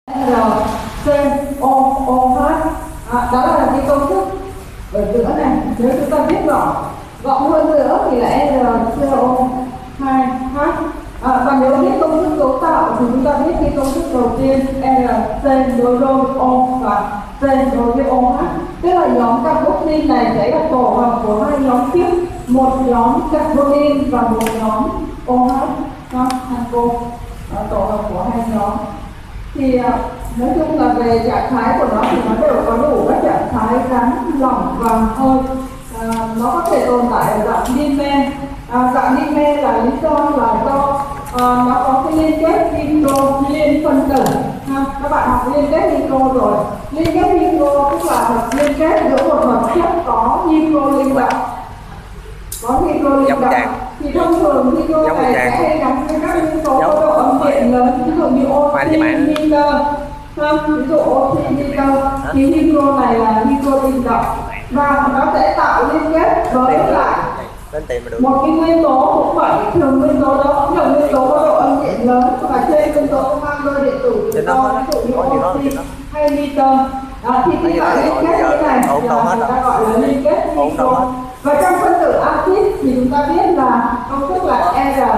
RCOOH. Đó là cái công thức ở giữa này. Nếu chúng ta viết gọn hơn nữa thì là RCO2H. Và nếu viết công thức cấu tạo thì chúng ta viết cái công thức đầu tiên RC đối đôi O và C đối với OH. Tức là nhóm carboxyl này sẽ là tổ hợp của hai nhóm tiếp, một nhóm carbonyl và một nhóm OH. Tổ hợp của hai nhóm. Thì nói chung là về trạng thái của nó thì nó đều có đủ các trạng thái rắn, lỏng và hơi. Nó có thể tồn tại ở dạng liên men. Dạng liên men là lý do là do nó có cái liên kết hydro liên phân tử. Các bạn học liên kết hydro rồi. Liên kết hydro tức là liên kết giữa một hợp chất có hydro linh động. Có hydro linh động thì thông thường hydro này sẽ hay gắn với các yếu tố có độ âm điện lớn, ví dụ như oxy, nitơ. Ví dụ oxy, nitơ thì hydro này là hydro linh động và nó sẽ tạo liên kết với lại một cái nguyên tố cũng vậy. Thường nguyên tố đó cũng là nguyên tố có độ âm điện lớn và trên nguyên tố có mang đôi điện tử tự do, ví dụ như oxy hay nitơ. Thì khi mà liên kết cái này thì người ta gọi là liên kết hydro. Và trong phân tử axit thì chúng ta biết là công thức là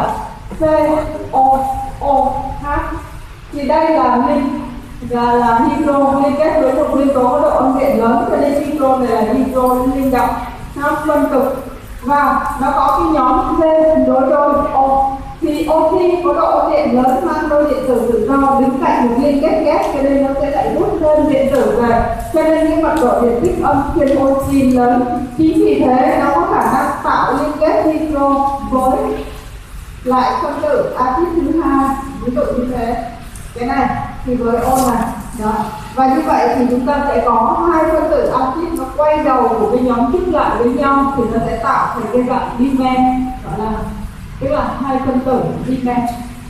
RCOOH. Thì đây là hydro liên kết với một nguyên tố có độ âm điện lớn, cho nên hydro này là hydro linh động, phân cực. Và nó có cái nhóm C đối đôi O. Thì oxy có độ âm điện lớn mang đôi điện tử tự do đứng cạnh một liên kết gas, cho nên nó sẽ lại hút thêm điện tử về, cho nên cái mật độ điện tích âm trên oxy lớn. Chính vì thế nó có khả năng tạo liên kết hydro với lại phân tử axit thứ hai, ví dụ như thế. Cái này thì với O này đó. Và như vậy thì chúng ta sẽ có hai phân tử axit nó quay đầu của cái nhóm chức lại với nhau thì nó sẽ tạo thành cái dạng dimen, gọi là tức là hai phân tử dimen.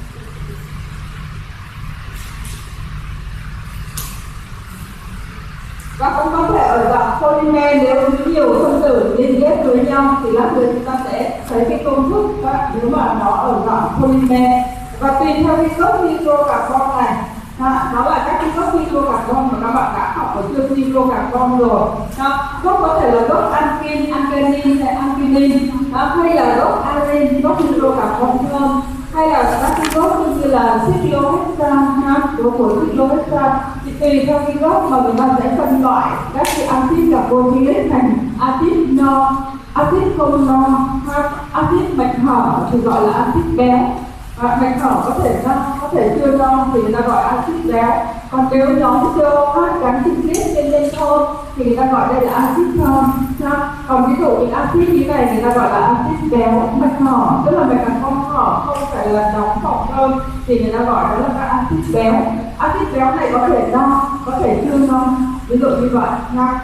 Và cũng có thể ở dạng polymer, nếu có nhiều phân tử liên kết với nhau thì lát nữa chúng ta sẽ thấy cái công thức nếu mà nó ở dạng polymer. Và tùy theo cái gốc hydrocarbon này, đó là các cái gốc hydrocarbon mà các bạn đã học ở chương hydrocarbon rồi. Gốc có thể là gốc alkin, alkanin hay alkinin, hay là gốc arin, gốc hydrocarbon thơm, hay là các cái gốc như là cyclohexane, gốc của cyclohexane. Thì tùy theo cái gốc mà người ta sẽ phân loại các cái axit carboxylic thành axit no, axit không no, axit mạch hở thì gọi là axit béo. Mạch hở có thể no, có thể chưa no thì người ta gọi axit béo. Còn nếu nhóm COH gắn trực tiếp trên lên thơm thì người ta gọi đây là axit thơm. Còn ví dụ những axit như này người ta gọi là axit béo mạch hở, tức là mạch không hở, không phải là đóng phòng thơm thì người ta gọi đó là các axit béo. Axit béo này có thể no, có thể chưa no, ví dụ như vậy nha.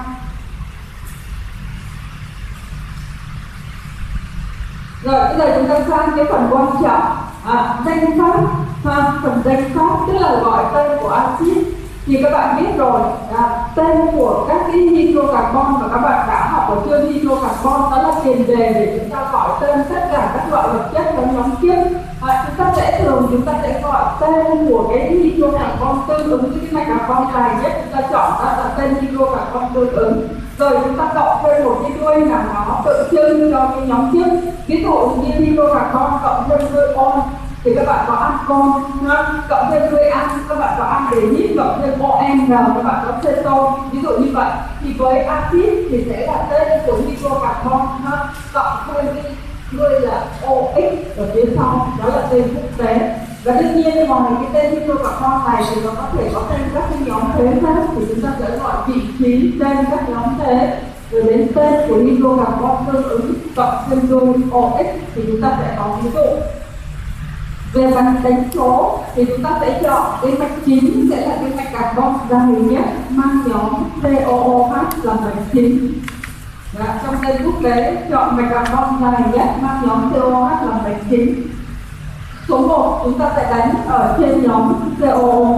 Rồi bây giờ chúng ta sang cái phần quan trọng, danh pháp. Phần danh pháp tức là gọi tên của axit. Thì các bạn biết rồi, tên của các cái hydrocarbon mà các bạn đã học ở chương hydrocarbon đó là tiền đề để chúng ta gọi tên tất cả các loại vật chất trong nhóm tiếp. Chúng ta sẽ gọi tên của cái hydrocarbon tương ứng với cái mạch carbon dài nhất, chúng ta chọn ra là tên hydrocarbon tương ứng. Rồi chúng ta cộng thêm một cái đuôi nào nó tượng trưng cho cái nhóm tiếp. Ví dụ như hydrocarbon cộng thêm đuôi on thì các bạn có ancol, cộng thêm đuôi an các bạn có aldehyde, cộng thêm ON các bạn có cetone, ví dụ như vậy. Thì với axit thì sẽ là tên của hydrocarbon, cộng thêm cái đuôi là OX ở phía sau, đó là tên quốc tế. Và đương nhiên ngoài cái tên hydrocarbon này thì nó có thể có thêm các cái nhóm thế khác, thì chúng ta sẽ gọi vị trí tên các nhóm thế. Rồi đến tên của hydrocarbon tương ứng cộng thêm đuôi OX thì chúng ta sẽ có ví dụ. Về mặt đánh số thì chúng ta sẽ chọn cái mạch chính sẽ là cái mạch carbon dài nhất mang nhóm COOH là mạch chính. Trong tên quốc tế chọn mạch carbon dài nhất mang nhóm COOH là mạch chính. Số 1 chúng ta sẽ đánh ở trên nhóm COOH.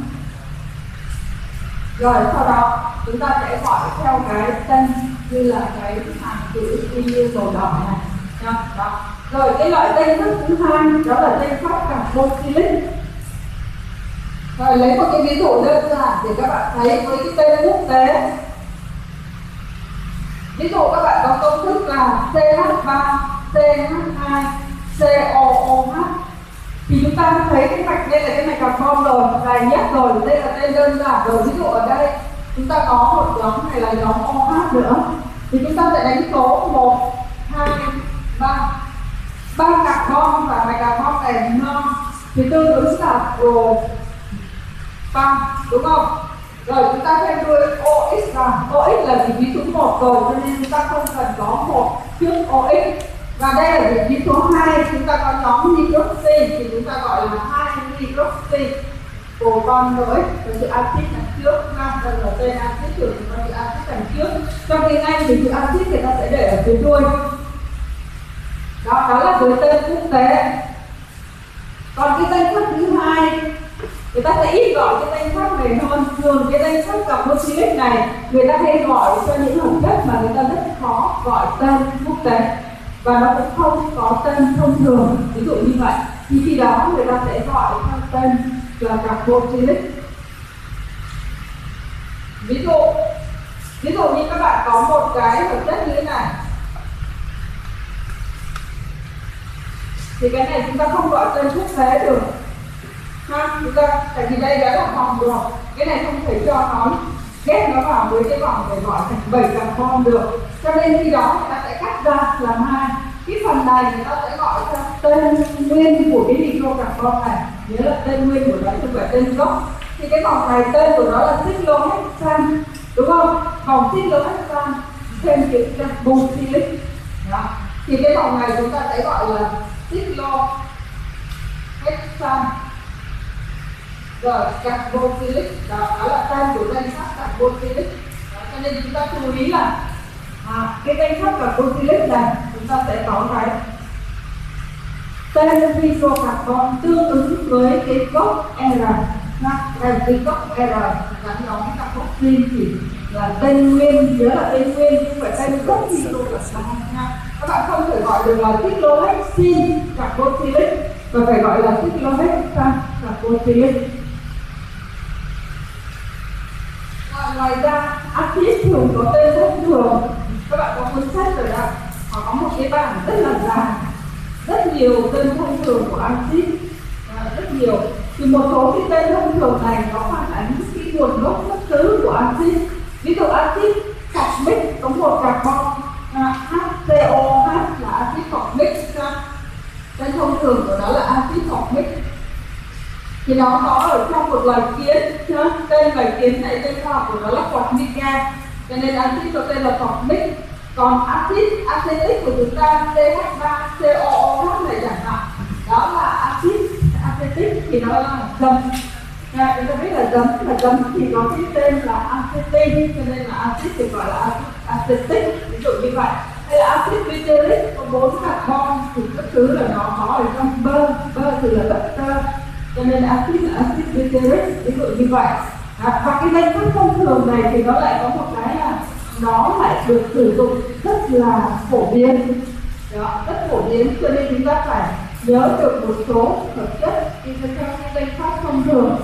Rồi sau đó chúng ta sẽ gọi theo cái tên như là cái hàng chữ Y màu đỏ này. Đó. Rồi cái loại tên pháp thứ hai đó là tên pháp carboxylic. Rồi lấy một cái ví dụ đơn giản để các bạn thấy với cái tên quốc tế. Ví dụ các bạn có công thức là CH3, CH2, COOH. Thì chúng ta thấy cái mạch đây là cái mạch carbon rồi, dài nhất rồi, đây là tên đơn giản rồi. Ví dụ ở đây chúng ta có một nhóm này là nhóm OH nữa. Thì chúng ta sẽ đánh số 1, 2, 3. 3 carbon và mạch carbon này non thì tương ứng là pro-pan, đúng không? Rồi chúng ta thêm đuôi OX vào. OX là vị trí số 1 rồi, cho nên chúng ta không cần có 1 trước OX. Và đây là vị trí số 2, chúng ta có nhóm hydroxy thì chúng ta gọi là 2 hydroxy. Proton với chữ axit đằng trước, đây là tên axit thường có chữ axit đằng trước. Trong tiếng Anh thì chữ axit người ta sẽ để ở phía đuôi. Đó là với tên quốc tế. Còn cái danh sách thứ hai, người ta sẽ ít gọi cái danh sách này hơn. Thường cái danh sách carboxylic này người ta hay gọi cho những hợp chất mà người ta rất khó gọi tên quốc tế và nó cũng không có tên thông thường, ví dụ như vậy. Thì khi đó người ta sẽ gọi theo tên là carboxylic. Ví dụ như các bạn có một cái hợp chất như thế này, thì cái này chúng ta không gọi tên quốc tế được ha, chúng ta tại vì đây đã là vòng rồi, cái này không thể cho nó ghép nó vào với cái vòng để gọi thành 7 carbon được, cho nên khi đó người ta sẽ cắt ra làm hai. Cái phần này người ta sẽ gọi theo tên nguyên của cái hydrocarbon này, nhớ là tên nguyên của nó không phải tên gốc. Thì cái vòng này tên của nó là cyclohexane, đúng không? Vòng cyclohexane thêm chữ carboxylic. Đó. Thì cái vòng này chúng ta sẽ gọi là cyclohexane. Rồi carboxylic, đó là tên của danh sách carboxylic. Cho nên chúng ta chú ý là cái danh sách carboxylic này chúng ta sẽ có cái tên hydrocarbon tương ứng với cái gốc R. Cái gốc R gắn nhóm carboxyl thì là tên nguyên, nhớ là tên nguyên không phải tên gốc hydrocarbon nha. Các bạn không thể gọi được là cyclohexene carboxylic mà phải gọi là cyclohexane carboxylic. Ngoài ra axit thường có tên thông thường, các bạn có cuốn sách rồi đó, họ có một cái bảng rất là dài, rất nhiều tên thông thường của axit, rất nhiều. Thì một số cái tên thông thường này có phản ánh cái nguồn gốc xuất xứ của axit. Ví dụ axit formic có một carbon HCOH là axit formic, tên thông thường của nó là axit formic. Thì nó có ở trong một loài kiến, tên loài kiến này tên khoa học của nó là Formica, cho nên axit có tên là formic. Còn axit acetic của chúng ta CH3COOH này chẳng hạn, đó là axit acetic thì nó là giấm. Chúng ta biết là giấm thì có cái tên là acetin, cho nên là axit thì gọi là acetic, ví dụ như vậy. Hay là axit butyric có 4 carbon thì tất cứ là nó có ở trong bơ thì là butter, cho nên axit là axit butyric, ví dụ như vậy. Và cái danh sách thông thường này thì nó lại có một cái là nó lại được sử dụng rất là phổ biến, rất phổ biến, cho nên chúng ta phải nhớ được một số hợp chất đi theo cái danh sách thông thường.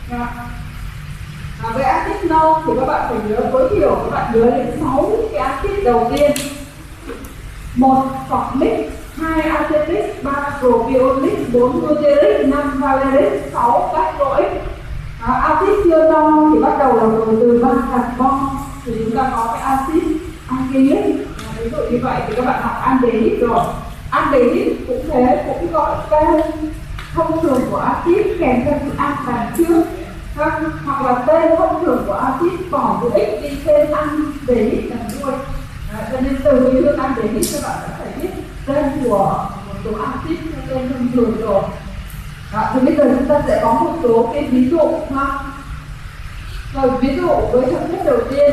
Với axit nâu thì các bạn phải nhớ tối thiểu các bạn nhớ đến 6 cái axit đầu tiên: 1 formic, 2 acetic, 3 propionic, 4 butyric, 5 valeric, 6 caproic. Axit cyanol thì bắt đầu là từ 3 carbon thì chúng ta có cái axit alkylate, ví dụ như vậy. Thì các bạn học aldehyde rồi, aldehyde cũng thế, cũng gọi tên thông thường của axit kèm theo chữ an đằng trước, hoặc là tên thông thường của axit bỏ chữ x đi tên aldehyde đằng đuôi. Cho nên từ cái chữ aldehyde các bạn đã phải biết tên của một số axit theo tên thông thường rồi. Thì bây giờ chúng ta sẽ có một số cái ví dụ ha. Rồi ví dụ với hợp chất đầu tiên,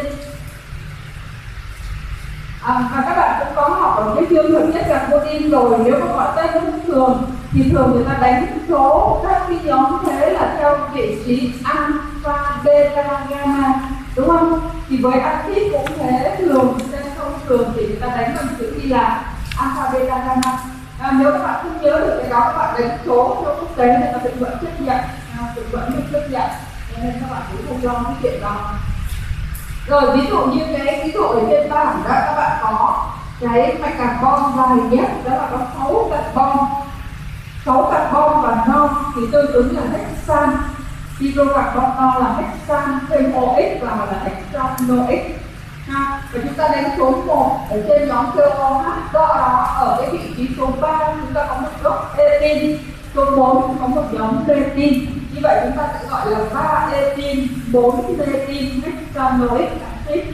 và các bạn cũng có học ở cái chương hợp chất carbonyl rồi. Nếu mà gọi tên thông thường thì thường người ta đánh số các cái nhóm thế là theo vị trí alpha, beta, gamma, đúng không? Thì với axit cũng thế, thường tên thông thường thì người ta đánh bằng chữ ghi là alpha, beta, gamma. Nếu các bạn không nhớ được cái đó, các bạn đánh số cho quốc tế thì ta sẽ vẫn chấp nhận. Thực vẫn được chấp nhận, nên các bạn cũng không lo cái chuyện đó. Rồi ví dụ như cái ví dụ ở trên bảng đó, các bạn có cái mạch carbon dài nhất, đó là có 6 carbon và non thì tương ứng là hexan, hydrocarbon non là hexan, thêm OX vào là hexanox ha. Và chúng ta đến số 1 ở trên nhóm COH, do đó ở cái vị trí số 3 chúng ta có một gốc etin, số 4 có một nhóm metin. Như vậy chúng ta sẽ gọi là 3 etin, 4 metin hexanoic acid.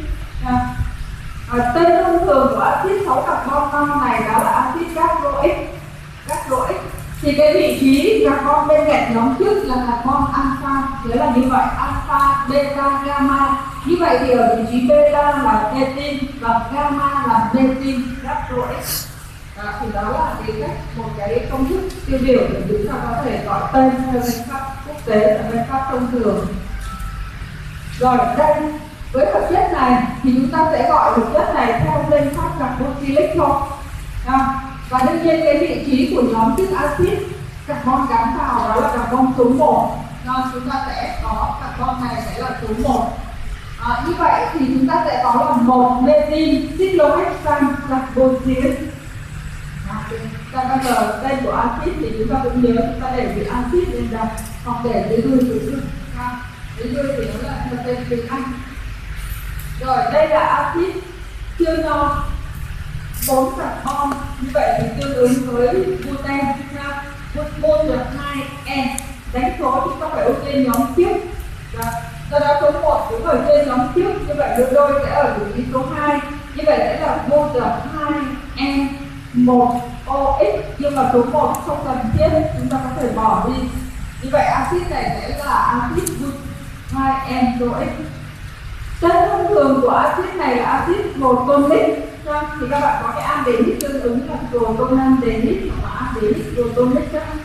Tên thông thường của axit 6 carbon non này đó là axit gazoic. Thì cái vị trí carbon bên cạnh nhóm trước là carbon alpha, nghĩa là như vậy, alpha, beta, gamma. Như vậy thì ở vị trí beta là etin và gamma là metin gazoic. Thì đó là một cái công thức tiêu biểu để chúng ta có thể gọi tên theo danh pháp quốc tế và danh pháp thông thường. Rồi đây, với hợp chất này thì chúng ta sẽ gọi hợp chất này theo danh pháp carboxylic thôi. Và đương nhiên cái vị trí của nhóm chất axit carbon gắn vào đó là carbon số 1. Chúng ta sẽ có carbon này sẽ là số 1. Như vậy thì chúng ta sẽ có là 1 metin cyclohexane carboxylic. Bây giờ tên của axit thì chúng ta cũng nhớ, chúng ta để vị axit lên đây, hoặc để dưới đuôi dưới đuôi thì nó là tên tiếng Anh. Rồi đây là axit chưa no 4 carbon, như vậy thì tương ứng với buten, butôn là 2N. Đánh số chúng ta phải ưu tiên nhóm trước. Do đó số 1 cũng ở trên nhóm trước, như vậy đôi sẽ ở vị trí số 2. Như vậy sẽ là butôn là 2N 1OX, nhưng mà số 1 không cần thiết, chúng ta có thể bỏ đi. Như vậy axit này sẽ là axit but 2N-OX. Tên thông thường của axit này là axit protonic. Thì các bạn có cái aldehyde tương ứng là protonaldehyde hoặc là aldehyde protonic.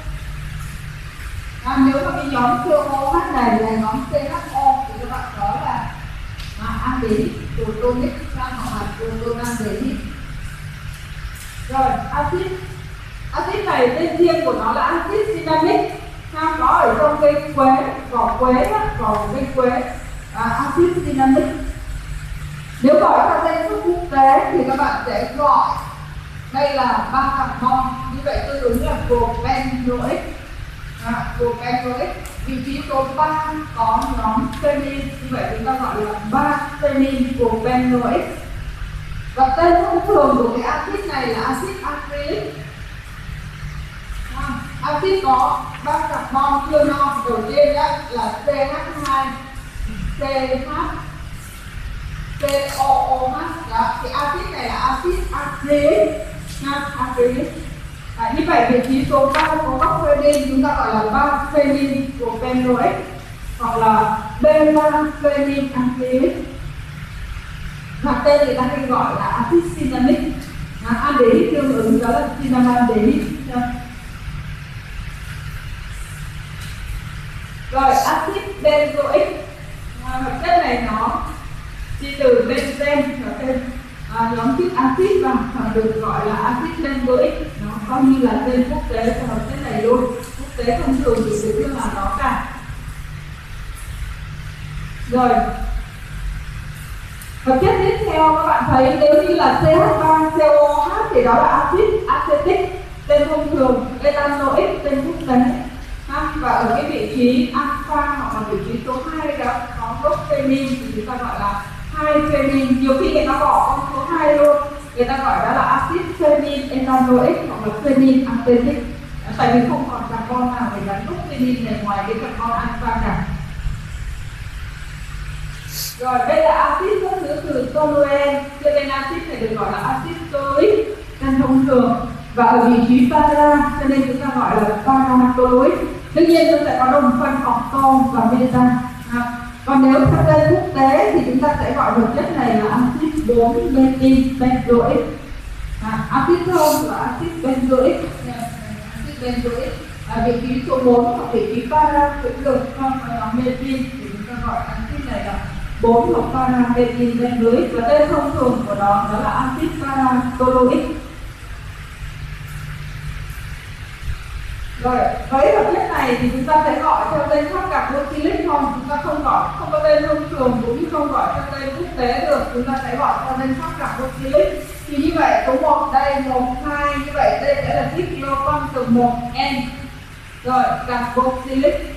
Nếu mà cái nhóm COH này là nhóm CHO thì các bạn có là aldehyde protonic hoặc là protonaldehyde. Rồi axit này tên riêng của nó là axit cinnamic, có ở trong cây quế, vỏ cây quế, axit cinnamic. Nếu gọi theo tên thuốc quốc tế thì các bạn sẽ gọi đây là 3 carbon, như vậy tương ứng là propanoic. Propanoic vị trí số 3 có nhóm phenyl, như vậy chúng ta gọi là 3 phenyl propanoic. Và tên thông thường của cái axit này là axit acrylic. Axit có 3 carbon chưa no, đầu tiên là CH2, CH, COOH. Thì axit này là axit acrylic. Như vậy vị trí số 3 có góc phenyl, chúng ta gọi là 3 phenyl propanoic hoặc là beta phenyl acrylic. Hoặc tên người ta hay gọi là axit cinnamic. Aldehyde tương ứng đó là cinnamaldehyde. Rồi axit benzoic, hợp chất này nó đi từ benzen và tên nhóm chất axit và được gọi là axit benzoic. Nó coi như là tên quốc tế của hợp chất này luôn. Quốc tế thông thường thì được kêu là nó cả. Rồi hợp chất tiếp theo các bạn thấy nếu như là CH3COH thì đó là axit acetic, tên thông thường, etanoic tên quốc tế. Và ở cái vị trí alpha hoặc là vị trí số 2 đó có gốc phenyl thì chúng ta gọi là 2 phenyl. Nhiều khi người ta bỏ con số 2 luôn, người ta gọi đó là axit phenyl etanoic hoặc là phenyl acetic. Tại vì không còn carbon nào để gắn gốc phenyl này ngoài cái carbon alpha cả. Rồi đây là axit xuất xứ từ toluene, cho nên axit này được gọi là axit toluic tên thông thường. Và ở vị trí para, cho nên chúng ta gọi là paratoluic. Đương nhiên chúng sẽ có đồng phân octo và beta. Còn nếu theo tên quốc tế thì chúng ta sẽ gọi hợp chất này là axit 4 metil benzoic. Axit thơm là axit benzoic. Axit benzoic vị trí số 4 hoặc vị trí para cũng được, còn nhóm metil thì chúng ta gọi axit này là 4 hoặc para metil benzoic, và tên thông thường của nó đó là axit paratoluic. Rồi, với hợp chất này thì chúng ta sẽ gọi theo tên khác carboxylic không? Chúng ta không gọi, không có tên thông thường cũng như không gọi theo tên quốc tế được. Chúng ta sẽ gọi theo tên khác carboxylic. Thì như vậy số 1 đây, 1, 2, như vậy đây sẽ là cyclopentane 1N. Rồi, carboxylic.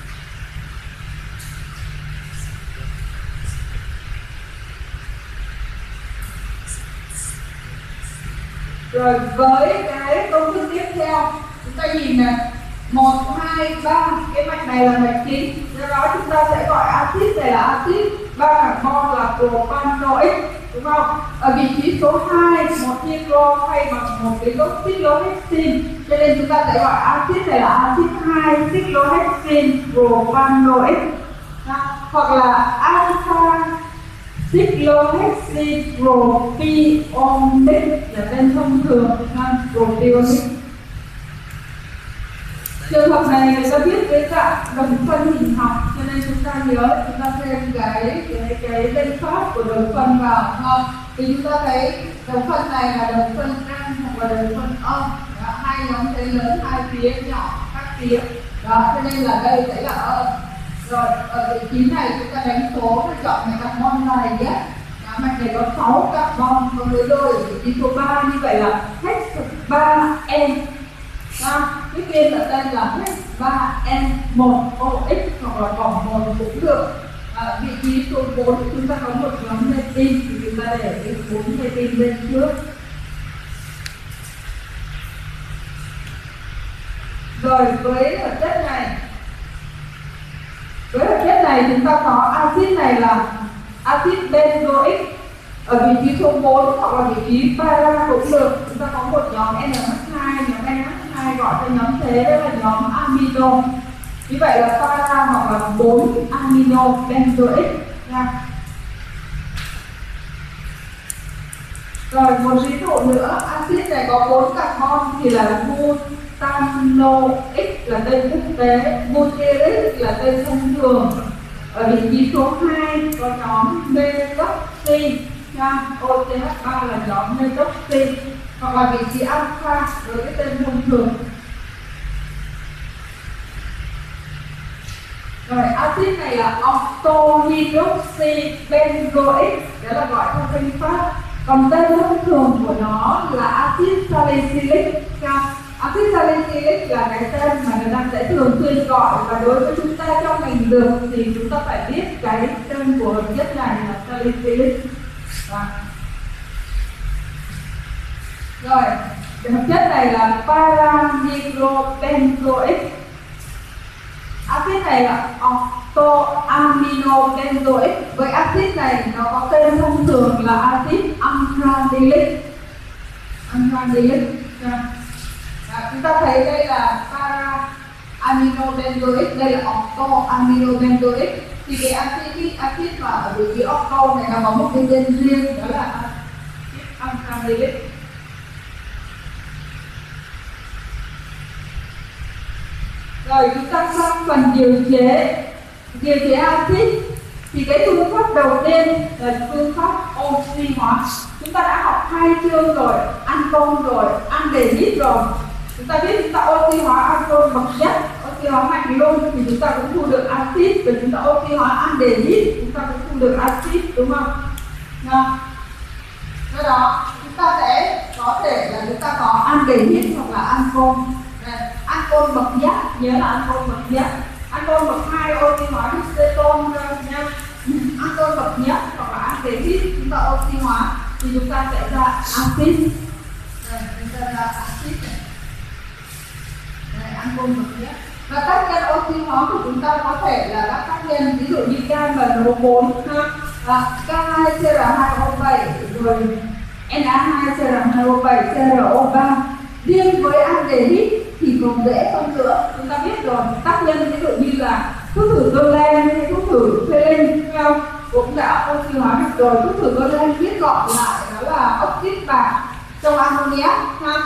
Rồi với cái công thức tiếp theo, chúng ta nhìn này, 1, 2, 3, cái mạch này là mạch chính, do đó chúng ta sẽ gọi axit này là axit 3 carbon là propanoic, đúng không? Ở vị trí số 2, một hydro thay bằng một cái gốc cyclohexene, cho nên chúng ta sẽ gọi axit này là axit 2 cyclohexene propanoic, hoặc là alpha cyclohexene propionic là tên thông thường, propionic. Trường hợp này người ta viết với dạng đồng phân hình học, cho nên chúng ta nhớ chúng ta thêm cái tên pháp của đồng phân vào không? Thì chúng ta thấy đồng phân này là đồng phân N hoặc là đồng phân O, hai nhóm thế lớn, hai phía nhỏ các phía, đó cho nên là đây sẽ là O. Rồi ở vị trí này chúng ta đánh số và chọn cái carbon này nhé. Mạch này có 6 carbon, có lưới đôi ở vị trí số 3, như vậy là H3N. Cái tên là tên là H3N1OX hoặc là vòng 1 cũng được. Vị trí số 4 chúng ta có một nhóm metin thì chúng ta để cái 4 metin lên trước. Rồi với hợp chất này, chúng ta có axit này là axit benzoic ở vị trí số 4 hoặc là vị trí para cũng được. Chúng ta có một nhóm NH2, nhóm NH2 gọi cho nhóm thế đó là nhóm amino. Như vậy là para hoặc là 4 amino benzoic nha. Rồi một ví dụ nữa, axit này có 4 carbon thì là butanoic là tên quốc tế, butyric là tên thông thường. Ở vị trí số 2 có nhóm methoxy, OCH3 là nhóm methoxy, hoặc là vị trí alpha với cái tên thông thường. Rồi axit này là octohydroxy benzoic, đó là gọi theo tên pháp. Còn tên thông thường của nó là axit salicylic. Axit salicylic là cái tên mà người ta sẽ thường xuyên gọi, và đối với chúng ta trong ngành dược thì chúng ta phải biết cái tên của hợp chất này là salicylic. Rồi, cái hợp chất này là para-nitrobenzoic. Axit này là octoaminobenzoic. Với axit này nó có tên thông thường là axit anthracylic. Chúng ta thấy đây là para-aminobenzoic, đây là octoaminobenzoic. Thì cái axit mà ở vị trí octo này nó có một cái tên riêng, đó là axit anthracylic. Rồi chúng ta sang phần điều chế axit. Thì cái phương pháp đầu tiên là phương pháp oxy hóa. Chúng ta đã học 2 chương rồi, ancol rồi, aldehyde rồi. Chúng ta biết chúng ta oxy hóa ancol bậc nhất, oxy hóa mạnh luôn thì chúng ta cũng thu được axit, và chúng ta oxy hóa aldehyde chúng ta cũng thu được axit, đúng không? Do đó chúng ta sẽ có thể là chúng ta có aldehyde hoặc là ancol. Ancol bậc nhất, nhớ là ancol bậc nhất. Ancol bậc 2 oxy hóa ketone nha. Ancol bậc nhất hoặc là aldehyde chúng ta oxy hóa thì chúng ta sẽ ra axit. Đây, chúng ta ra axit này. Đây, ancol bậc nhất. Và tác nhân oxy hóa của chúng ta có thể là các tác nhân ví dụ như KMNO4 ha, K2CR2O7 rồi Na2CR2O7 CRO3. Riêng với aldehyde thì còn dễ hơn nữa, chúng ta biết rồi, tác nhân ví dụ như là thuốc thử Golan hay thuốc thử Pherin cũng đã oxy hóa được rồi. Thuốc thử Golan viết gọn lại đó là oxit bạc trong ammoniac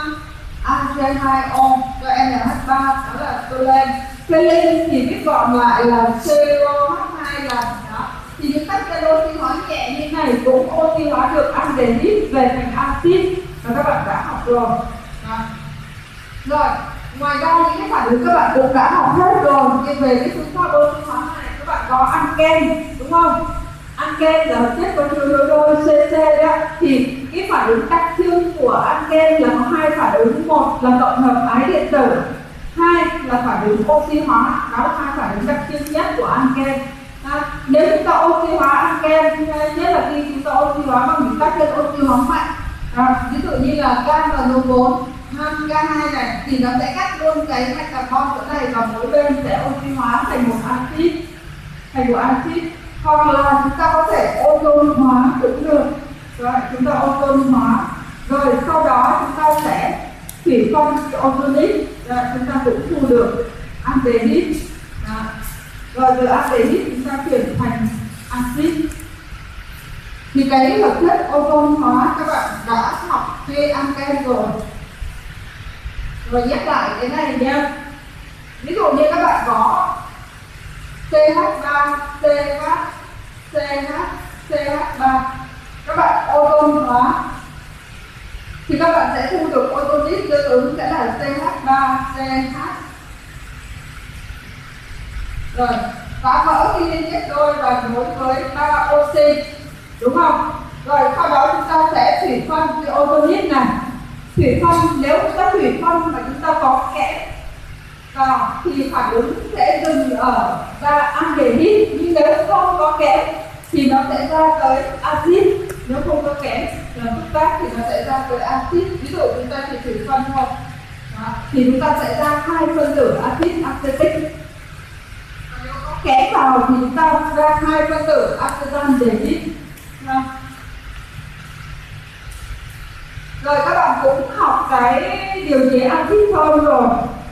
Ag2O cho NH3, đó là Golan. Pherin thì viết gọn lại là COH2 lần đó. Thì những tác nhân oxy hóa nhẹ như này cũng oxy hóa được aldehyde về thành axit, và các bạn đã học rồi. Rồi, Ngoài ra những cái phản ứng các bạn cũng đã học hết rồi, nhưng về cái phương pháp oxy hóa này các bạn có ăn kem đúng không? Ăn kem là hợp chất có CC đó, thì cái phản ứng đặc trưng của ăn kem là có hai phản ứng, một là tổng hợp ái điện tử, hai là phản ứng oxy hóa. Đó là hai phản ứng đặc trưng nhất của ăn kem. Nếu chúng ta oxy hóa ăn kem, nhất là khi chúng ta oxy hóa bằng những tác nhân oxy hóa mạnh, ví dụ như là CaNO4, K2 này, thì nó sẽ cắt luôn cái hạt carbon chỗ này và mỗi bên sẽ oxy hóa thành một axit, hoặc là chúng ta có thể ozone hóa cũng được. Rồi chúng ta ozone hóa, rồi sau đó chúng ta sẽ thủy phân ozonic, chúng ta cũng thu được aldehyde. Rồi từ aldehyde chúng ta chuyển thành axit. Thì cái hợp chất ozone hóa các bạn đã học khi ăn kem rồi. Rồi nhắc lại cái này nha. Ví dụ như các bạn có CH3, CH, CH, CH3, các bạn ozone hóa thì các bạn sẽ thu được ozonic tương ứng sẽ là CH3, CH. Rồi phá vỡ khi liên kết đôi và nối với 3 oxy, đúng không? Rồi sau đó chúng ta sẽ thủy phân cái ozonic này. Thủy phân, nếu chúng ta thủy phân mà chúng ta có kẽm vào thì phản ứng sẽ dừng ở ra aldehyde, nhưng nếu không có kẽm thì nó sẽ ra tới axit. Nếu không có kẽm là phức tạp thì nó sẽ ra tới axit. Ví dụ chúng ta chỉ thủy phân thôi thì chúng ta sẽ ra 2 phân tử axit acetic. Nếu có kẽm vào thì chúng ta ra 2 phân tử acetaldehyde. Rồi các bạn cũng học cái điều chế axit thơm rồi.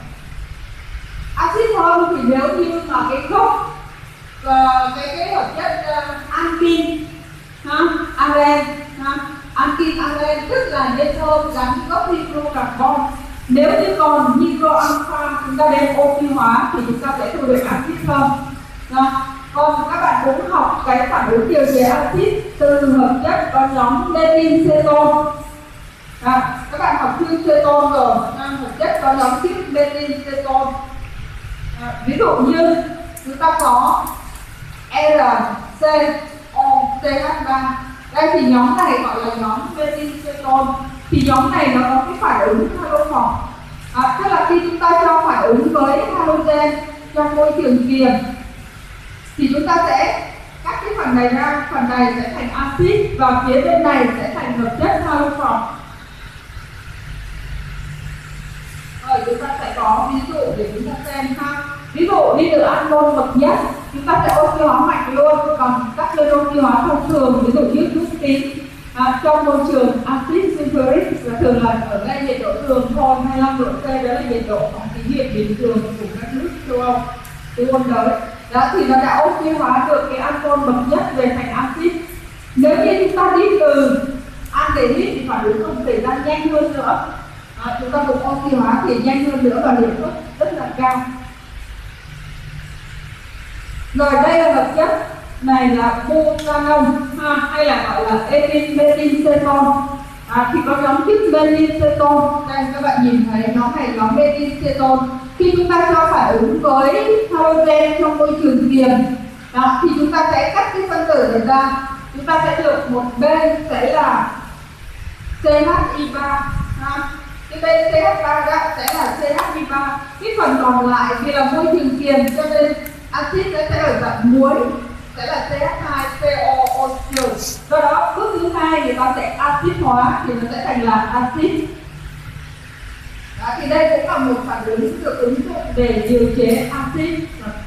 Axit thơm thì nếu như mà cái gốc và cái hợp chất ankin, ankin alen tức là dây thơm gắn gốc hydrocarbon. Nếu như còn hydroalpha chúng ta đem oxy hóa thì chúng ta sẽ thu được axit thơm. Còn các bạn cũng học cái phản ứng điều chế axit từ hợp chất có nhóm methyl cetone. Các bạn học chuyên cetone rồi, hợp chất có nhóm chữ methyl cetone. Ví dụ như chúng ta có RCOCH3. Đây thì nhóm này gọi là nhóm methyl cetone. Thì nhóm này nó có cái phản ứng halophor. Tức là khi chúng ta cho phản ứng với halogen trong môi trường kiềm thì chúng ta sẽ cắt cái phần này ra, phần này sẽ thành axit và phía bên này sẽ thành hợp chất halophor. Rồi chúng ta sẽ có ví dụ để chúng ta xem ha. Ví dụ như từ anmol bậc nhất chúng ta sẽ oxy hóa mạnh luôn, còn các đơn oxy hóa thông thường ví dụ như thuốc tín trong môi trường axit sulfuric là thường là ở ngay nhiệt độ thường thôi, 25 độ C, đó là nhiệt độ phòng thí nghiệm bình thường của các nước châu Âu, châu Âu đấy. Đó thì nó đã oxy hóa được cái anmol bậc nhất về thành axit. Nếu như chúng ta đi từ aldehyde thì phản ứng không xảy ra nhanh hơn nữa. Chúng ta cũng oxy hóa thì nhanh hơn nữa và hiệu suất rất là cao. Rồi đây là vật chất này là butanol hay là gọi là methyl cetone. Thì có nhóm chữ methyl cetone. Đây các bạn nhìn thấy nhóm này là methyl cetone. Khi chúng ta cho phản ứng với halogen trong môi trường kiềm thì chúng ta sẽ cắt cái phân tử này ra. Chúng ta sẽ được một bên sẽ là CHI3. Cái bên CH3 đó sẽ là CHI3. Cái phần còn lại vì là môi trường kiềm cho nên axit sẽ ở dạng muối, sẽ là CH2PO. Do đó bước thứ hai thì ta sẽ axit hóa thì nó sẽ thành là axit. Thì đây cũng là một phản ứng được ứng dụng để điều chế axit.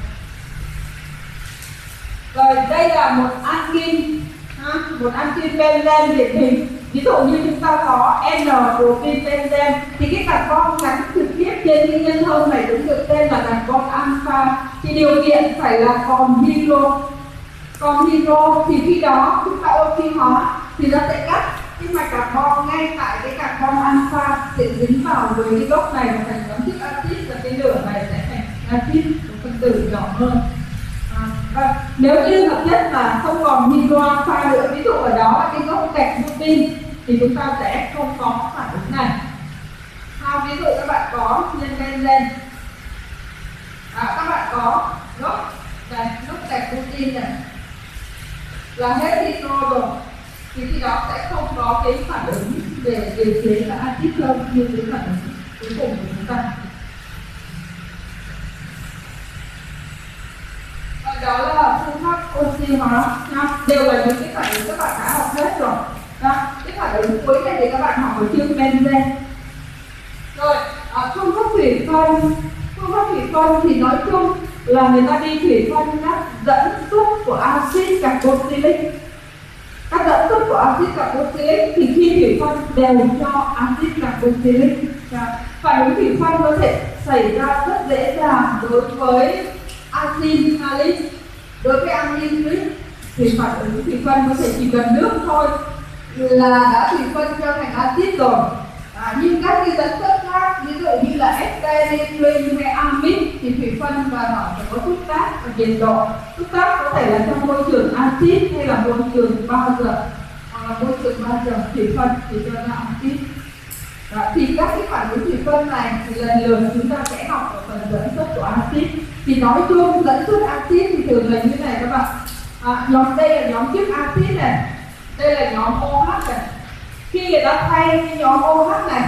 Rồi đây là một ankin, một ankin benzene điển hình. Ví dụ như chúng ta có N-protein benzene thì cái carbon gắn trực tiếp trên cái nhân thơm này cũng được tên là carbon alpha. Thì điều kiện phải là còn hydro. Còn hydro thì khi đó chúng ta oxy hóa thì nó sẽ cắt cái mạch carbon ngay tại cái carbon alpha sẽ dính vào với cái gốc này và thành nhóm chất axit, và cái lửa này sẽ thành axit của phân tử nhỏ hơn. Nếu như hợp chất mà không còn hydro alpha nữa, ví dụ ở đó là cái gốc gạch butin thì chúng ta sẽ không có phản ứng này. ví dụ các bạn có nhân benzene, các bạn có gốc gạch protein này là hết hydro rồi, thì khi đó sẽ không có cái phản ứng để điều chế là axit hơn như cái phản ứng cuối cùng của chúng ta. Và đó là phương pháp oxy hóa, đều là những cái phản ứng các bạn đã học hết rồi. Cái phản ứng cuối này thì các bạn học ở chương benzene. Rồi, phương pháp thủy phân. Phương pháp thủy phân thì nói chung là người ta đi thủy phân các dẫn xuất của axit carboxylic. Các dẫn xuất của axit carboxylic thì khi thủy phân đều cho axit carboxylic. Phản ứng thủy phân có thể xảy ra rất dễ dàng đối với axit malic. Đối với aminic thì phản ứng thủy phân có thể chỉ cần nước thôi là đã thủy phân cho thành axit rồi. Nhưng các cái dẫn xuất khác, ví dụ như là ethylene hay amid thì thủy phân và nó sẽ có xúc tác và nhiệt độ. Xúc tác có thể là trong môi trường axit hay là môi trường bao giờ, hoặc là môi trường bao giờ thủy phân thì cho ra axit. Thì các cái phản ứng thủy phân này thì lần lượt chúng ta sẽ học ở phần dẫn xuất của axit. Thì nói chung dẫn xuất axit thì thường là như thế này các bạn. Nhóm đây là nhóm chức axit này, đây là nhóm OH này. Khi người ta thay cái nhóm OH này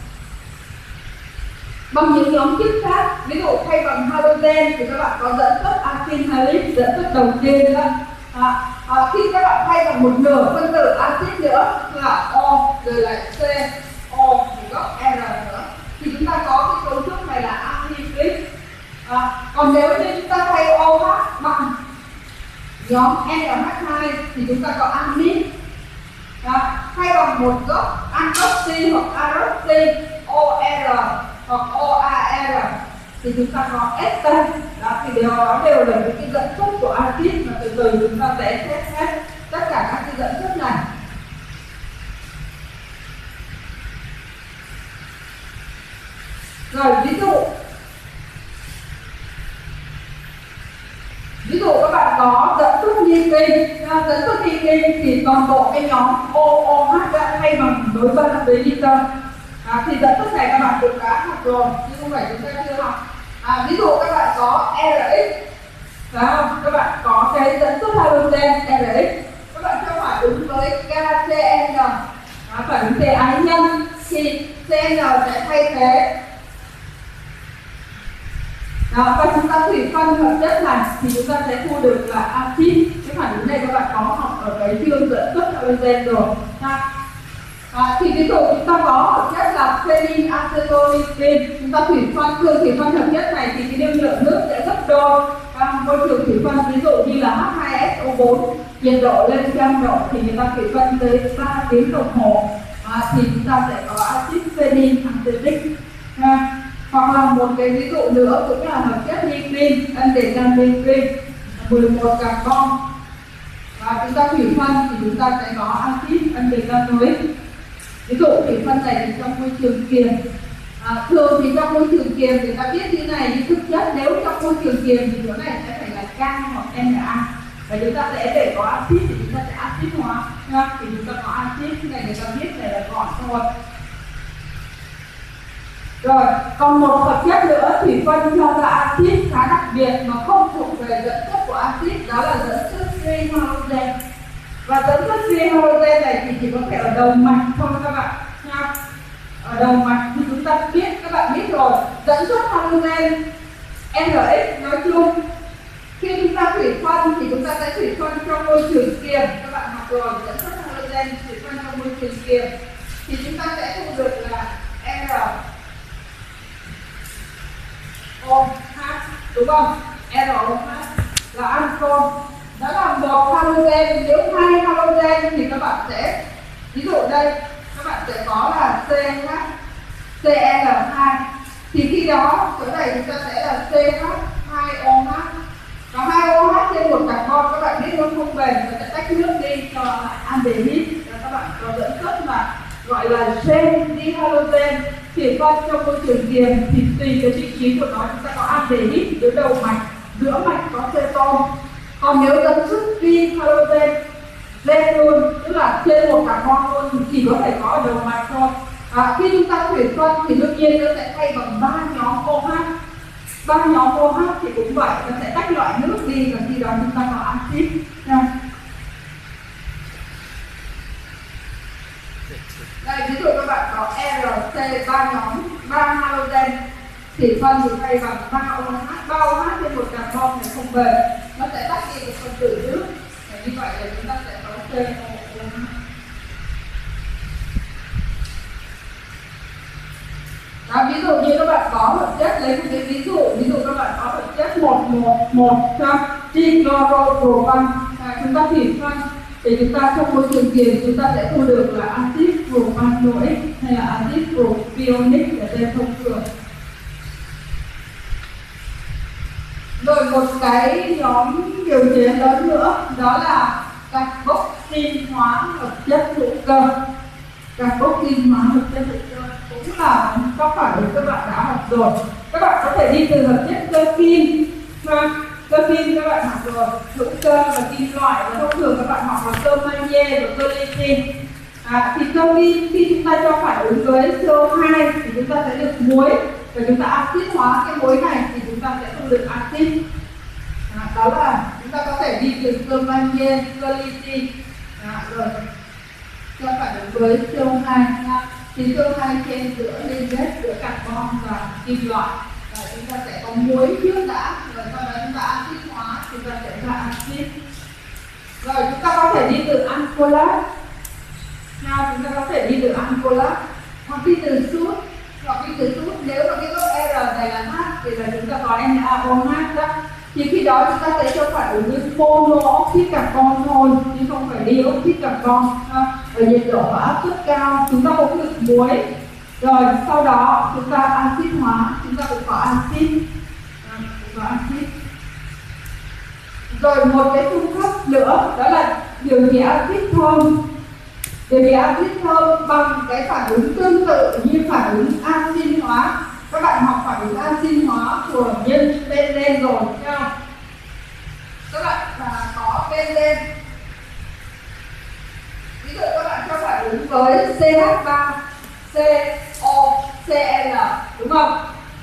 bằng những nhóm chức khác, ví dụ thay bằng halogen thì các bạn có dẫn xuất axit malic, dẫn xuất đầu tiên đó. Khi các bạn thay bằng một nửa phân tử axit nữa là O rồi lại C, O thì gốc R nữa, thì chúng ta có cái cấu trúc này là aminic. Còn nếu như chúng ta thay OH bằng nhóm NH2 thì chúng ta có amid. Thay bằng một gốc ancoxy hoặc aroxy, OR hoặc OAR thì chúng ta có ester. Thì đó đều là những cái dẫn xuất của axit mà từ từ chúng ta sẽ xét hết tất cả các cái dẫn xuất này. Rồi ví dụ các bạn có dẫn xuất nitin, dẫn xuất nitin thì toàn bộ cái nhóm OOH đã thay bằng đối phân với nitơ. Thì dẫn xuất này các bạn cũng đã học rồi nhưng không phải chúng ta chưa học. Ví dụ các bạn có RX, các bạn có cái dẫn xuất halogen RX, các bạn cho phản ứng với KCN, phản ứng thế ái nhân thì CN sẽ thay thế. Và chúng ta thủy phân hợp chất này thì chúng ta sẽ thu được là axit. Cái phản ứng này các bạn có học ở cái chương dẫn xuất halogen rồi. Thì ví dụ chúng ta có hợp chất là phenylacetoleucin, chúng ta thủy phân hợp chất này thì cái lưu lượng nước sẽ gấp đôi. Môi trường thủy phân ví dụ như là H2SO4, nhiệt độ lên 100 độ thì người ta thủy phân tới 3 tiếng đồng hồ, thì chúng ta sẽ có axit phenylacetic. Hoặc là một cái ví dụ nữa cũng là hợp chất nitin, andecametrin 11 carbon, và chúng ta thủy phân thì chúng ta sẽ có axit andecanoic. Ví dụ thủy phân này thì trong môi trường kiềm, thường thì trong môi trường kiềm người ta biết như này, nhưng thực chất nếu trong môi trường kiềm thì chỗ này sẽ phải là K hoặc Na, và chúng ta sẽ để có axit thì chúng ta sẽ axit hóa, thì chúng ta có axit, cái này người ta biết này là gọn thôi. Rồi, còn một hợp chất nữa thủy phân cho ra axit khá đặc biệt mà không thuộc về dẫn xuất của axit, đó là dẫn xuất free halogen. Và dẫn xuất free halogen này thì chỉ có thể ở đầu mạch thôi các bạn nha. Ở đầu mạch thì chúng ta biết, các bạn biết rồi, dẫn xuất halogen NX nói chung khi chúng ta thủy phân thì chúng ta sẽ thủy phân trong môi trường kiềm, các bạn học rồi, dẫn xuất halogen thủy phân trong môi trường kiềm thì chúng ta sẽ thu được là R OH, đúng không? ROH là ancol, đó là một halogen. Nếu hai halogen thì các bạn sẽ, ví dụ đây các bạn sẽ có là CH CL2, thì khi đó chỗ này chúng ta sẽ là CH2OH, và 2OH trên một carbon các bạn biết nó không bền, nó sẽ tách nước đi cho lại aldehyde. Các bạn có dẫn xuất mà gọi là chain dihalogen thủy phân trong môi trường kiềm thì tùy cái vị trí của nó chúng ta có aldehyde dưới đầu mạch, giữa mạch có ceton. Còn nếu dẫn xuất dihalogen lên luôn, tức là trên một carbon luôn thì chỉ có thể có ở đầu mạch thôi. Khi chúng ta thủy phân thì đương nhiên nó sẽ thay bằng 3 nhóm OH. 3 nhóm OH thì cũng vậy, nó sẽ tách loại nước đi và khi đó chúng ta có axit nha. Đây ví dụ các bạn có RC 3 nhóm 3 halogen, thủy phân thì thay bằng 3 OH. 3 OH trên 1 carbon này không bền, nó sẽ tách đi một phần tử nước. Và như vậy là chúng ta sẽ có COOH. Ví dụ như các bạn có hợp chất, lấy một cái ví dụ các bạn có hợp chất 111 trichloropropan, chúng ta thủy phân thì chúng ta trong môi trường kiềm chúng ta sẽ thu được là axit propanoic hay là axit propionic ở trên thông thường. Rồi một cái nhóm điều chế lớn nữa đó là carboxyl hóa hợp chất hữu cơ. Carboxyl hóa hợp chất hữu cơ cũng là các phản ứng các bạn đã học rồi. Các bạn có thể đi từ hợp chất cơ kim, cơ kim các bạn học rồi, hữu cơ và kim loại, và thông thường các bạn học là cơ magie và cơ lithium. Thì cơ kim khi chúng ta cho phản ứng với CO2 thì chúng ta sẽ được muối, và chúng ta axit hóa cái muối này thì chúng ta sẽ thu được axit. Đó là chúng ta có thể đi từ cơ magie, cơ lithium rồi cho phản ứng với CO2 thì CO2 trên giữa liên kết giữa carbon và kim loại, và chúng ta sẽ có muối trước đã, rồi sau đó chúng ta axit hóa, chúng ta sẽ ra axit. Rồi chúng ta có thể đi từ ancolat, chúng ta có thể đi từ ancolat hoặc đi từ sút, nếu mà cái gốc R này là H thì là chúng ta có NaOH đó. Thì khi đó chúng ta sẽ cho phản ứng với monoxide carbon thôi, chứ không phải dioxide carbon. Ở nhiệt độ và áp suất cao chúng ta cũng được muối, rồi sau đó chúng ta axit hóa, chúng ta cũng có axit, rồi một cái phương pháp nữa đó là điều chế axit thơm. Điều chế axit thơm bằng cái phản ứng tương tự như phản ứng axit hóa. Các bạn học phản ứng axit hóa của nhân benzene rồi thấy không? Các bạn có benzene, ví dụ các bạn cho phản ứng với CH3 COCl đúng không?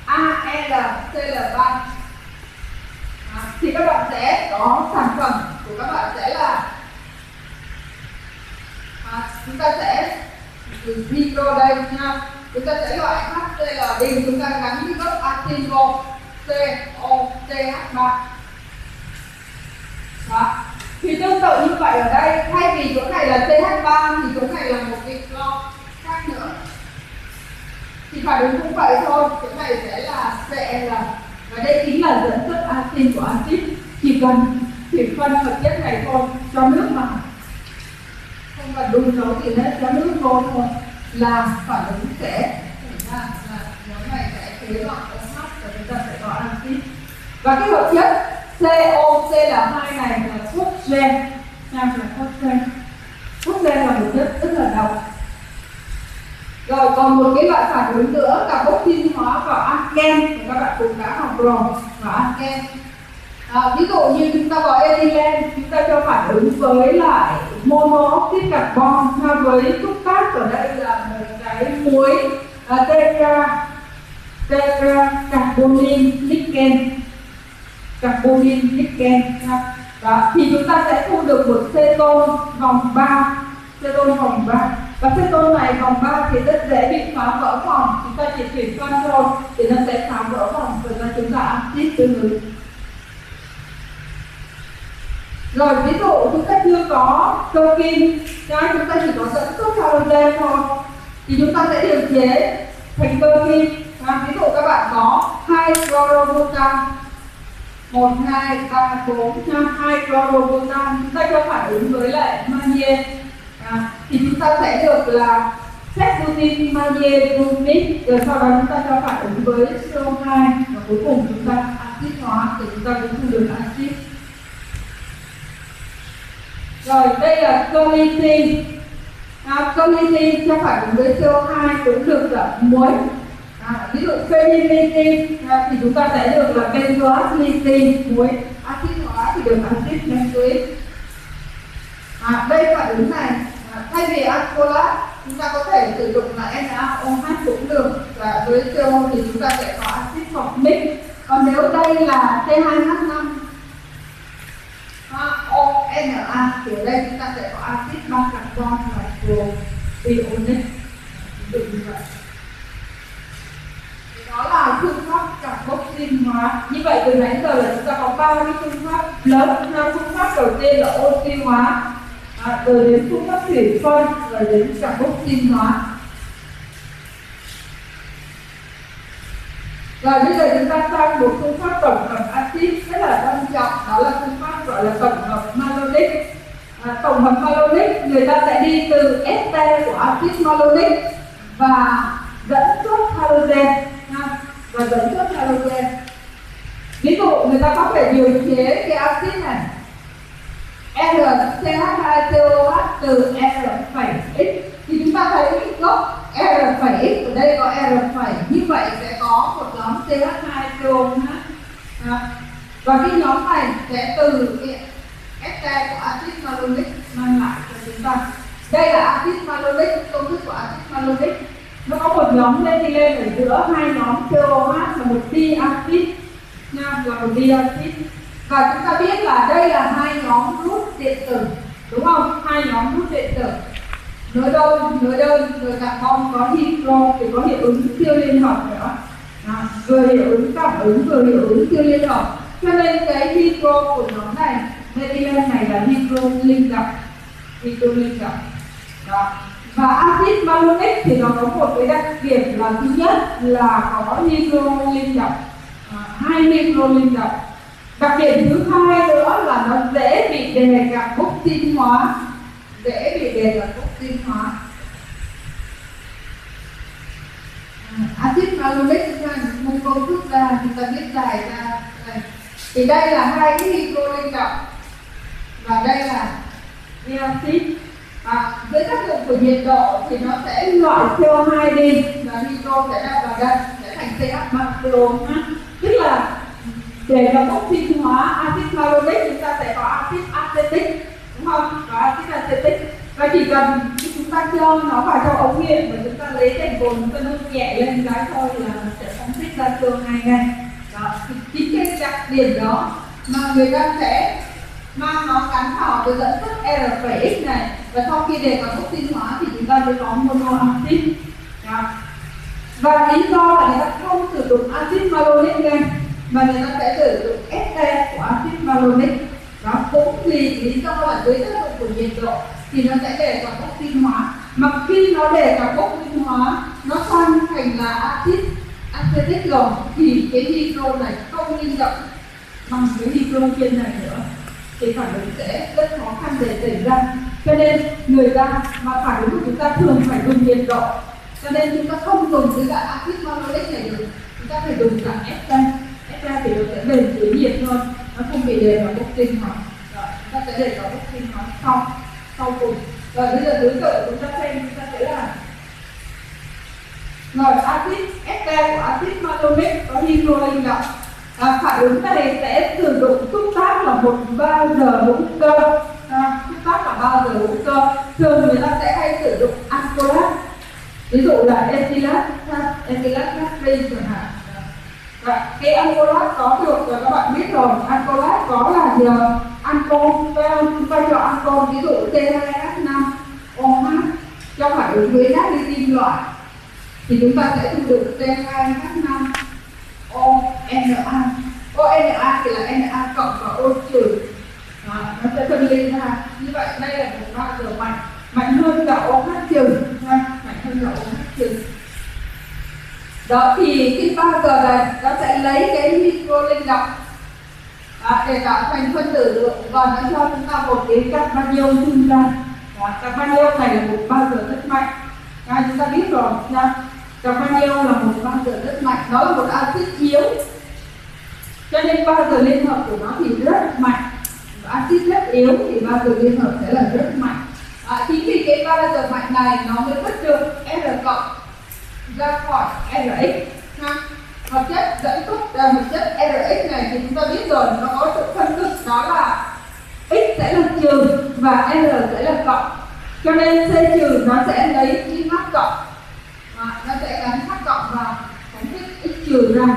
AlCl3 thì các bạn sẽ có sản phẩm của các bạn sẽ là chúng ta sẽ từ micro đây nha, chúng ta sẽ loại HCl đi, chúng ta gắn với gốc acetyl COCH3. Đó. Thì tương tự như vậy ở đây, thay vì chỗ này là CH3 thì chỗ này là một cái clo khác nữa. Thì phản ứng cũng vậy thôi, chỗ này sẽ là Cl, và đây chính là dẫn chất axit của axit. Chỉ cần thủy phân hợp chất này thôi, cho nước vào, không cần đun nấu gì hết, cho nước vô thôi là phản ứng sẽ xảy ra là nhóm này sẽ chế bằng OH và chúng ta sẽ có axit. Và cái hợp chất COCl2 này là thuốc gen, thuốc gen là một chất rất là độc. Rồi còn một cái loại phản ứng nữa, carboxyl hóa vào alken, các bạn cũng đã học rồi, vào alken. Ví dụ như chúng ta có ethylene, chúng ta cho phản ứng với lại monoxide carbon, với thuốc tác ở đây là một cái muối tetracarbonyl nickel. Đó, thì chúng ta sẽ thu được một cetone vòng 3, và cetone này vòng 3 thì rất dễ bị phá vỡ vòng, chúng ta chỉ thủy phân thôi thì nó sẽ phá vỡ vòng, rồi ra chúng ta axit tương ứng. Rồi ví dụ chúng ta chưa có cơ kim, chúng ta chỉ có dẫn xuất halogen thôi, thì chúng ta sẽ điều chế thành cơ kim. Ví dụ các bạn có 2 chlorobutan, 1, 2, 3, 4, 2 chlorobutan, chúng ta cho phản ứng với lại magie, thì chúng ta sẽ được là sesbutin magie bromide, rồi sau đó chúng ta cho phản ứng với CO2 và cuối cùng chúng ta axit hóa thì chúng ta cũng thu được axit. Rồi đây là cơ lithium. Cơ lithium cho phản ứng với CO2 cũng được là muối. Ví dụ phenylithium thì chúng ta sẽ được là benzoate lithium, muối. Axit hóa thì được axit benzoic. Đây phản ứng này thay vì alcohol chúng ta có thể sử dụng là NaOH cũng được, và với CO thì chúng ta sẽ có axit formic. Còn nếu đây là C2H5 ONA thì ở đây chúng ta sẽ có axit 3 carbon và propionic. Ví dụ như vậy. Đó là phương pháp carboxyl hóa. Như vậy từ nãy giờ là chúng ta có 3 cái phương pháp lớn. Phương pháp đầu tiên là oxy hóa, rồi đến phương pháp thủy phân, rồi đến carboxyl hóa. Rồi bây giờ chúng ta sang một phương pháp tổng hợp axit rất là quan trọng, đó là phương pháp gọi là tổng hợp malonic. Tổng hợp malonic người ta sẽ đi từ ester của axit malonic và dẫn xuất halogen, ví dụ người ta có thể điều chế cái axit này RCH2COH từ R phẩy X, thì chúng ta thấy gốc R phẩy X ở đây có R phẩy, như vậy sẽ có một nhóm CH2COH, và cái nhóm này sẽ từ ester của axit malonic mang lại cho chúng ta. Đây là axit malonic, công thức của axit malonic. Nó có một nhóm methylene ở giữa hai nhóm COH là một diaxit nha, là một diaxit. Và chúng ta biết là đây là hai nhóm rút điện tử, đúng không? Hai nhóm rút điện tử. Nối đơn, rồi carbon có hydro thì có hiệu ứng siêu liên hợp nữa. Vừa hiệu ứng cảm ứng, vừa hiệu ứng siêu liên hợp. Cho nên cái hydro của nhóm này, methylene này là hydro linh gặp. Đó. Và axit malonic thì nó có một cái đặc điểm là thứ nhất là có hydro linh gặp, hai hydro linh gặp. Đặc điểm thứ hai nữa là nó dễ bị đề carboxyl hóa, axit malonic một công thức ra chúng ta viết dài ra đây. Thì đây là hai cái hydro linh gặp và đây là diaxit. Với tác dụng của nhiệt độ thì nó sẽ loại CO2 đi và hydro sẽ đặt vào đây sẽ thành CH3COH, tức là để carboxyl hóa axit malonic chúng ta sẽ có axit acetic, đúng không? Có axit acetic, và chỉ cần chúng ta cho nó vào trong ống nghiệm và chúng ta lấy thành cồn, chúng ta nung nhẹ lên cái thôi là nó sẽ phóng thích ra CO2 ngay. Đó, thì chính cái đặc điểm đó mà người ta sẽ mang nó gắn vào với dẫn xuất R phẩy X này, và sau khi để carboxyl hóa thì chúng ta mới có monoaxit. Và lý do là người ta không sử dụng axit malonic này mà người ta sẽ sử dụng ester của axit malonic. Đó cũng vì lý do là dưới tác dụng của nhiệt độ thì nó sẽ để carboxyl hóa, mà khi nó để carboxyl hóa nó sang thành là axit acetic rồi thì cái hydro này không linh động bằng cái hydro trên này nữa, thì phản ứng sẽ rất khó khăn để xảy ra. Cho nên người ta mà phản ứng của chúng ta thường phải dùng nhiệt độ, cho nên chúng ta không dùng cái dạng axit malonic này được, chúng ta phải dùng dạng ester thì nó sẽ bền dưới nhiệt hơn, nó không bị đề carboxyl hóa. Rồi chúng ta sẽ để carboxyl hóa sau cùng. Rồi bây giờ đối tượng chúng ta xem, chúng ta sẽ là rồi axit ester của axit malonic có hydro linh động. Phản ứng này sẽ sử dụng xúc tác là một bao giờ hữu cơ, xúc tác là bao giờ hữu cơ. Thường người ta sẽ hay sử dụng alcolat, ví dụ là ethylat natri chẳng hạn. Cái alcolat có được rồi các bạn biết rồi, alcolat có là nhờ ancol, chúng ta cho ancol ví dụ C2H5OH trong phản ứng với natri kim loại thì chúng ta sẽ dùng được C2H5ONA. ONA thì là Na cộng và O trừ, nó sẽ phân ly ra. Như vậy đây là một bao giờ mạnh hơn cả OH trừ, Đó thì cái bao giờ này nó sẽ lấy cái hydro linh động để tạo thành phân tử lượng và nó cho chúng ta một cái carbanion trung gian. Carbanion này là một bao giờ rất mạnh, chúng ta biết rồi nha. Carbanion là một bao giờ rất mạnh, nó là một axit yếu, cho nên bao giờ liên hợp của nó thì rất mạnh. Axit rất yếu thì bao giờ liên hợp sẽ là rất mạnh. Chính vì cái bao giờ mạnh này nó mới vứt được R cộng ra khỏi RX. Hợp chất dẫn xuất hợp chất RX này thì chúng ta biết rồi, nó có sự phân cực đó là X sẽ là trừ và R sẽ là cộng. Cho nên C trừ nó sẽ lấy cái H cộng, nó sẽ gắn H cộng vào phóng thích X trừ ra.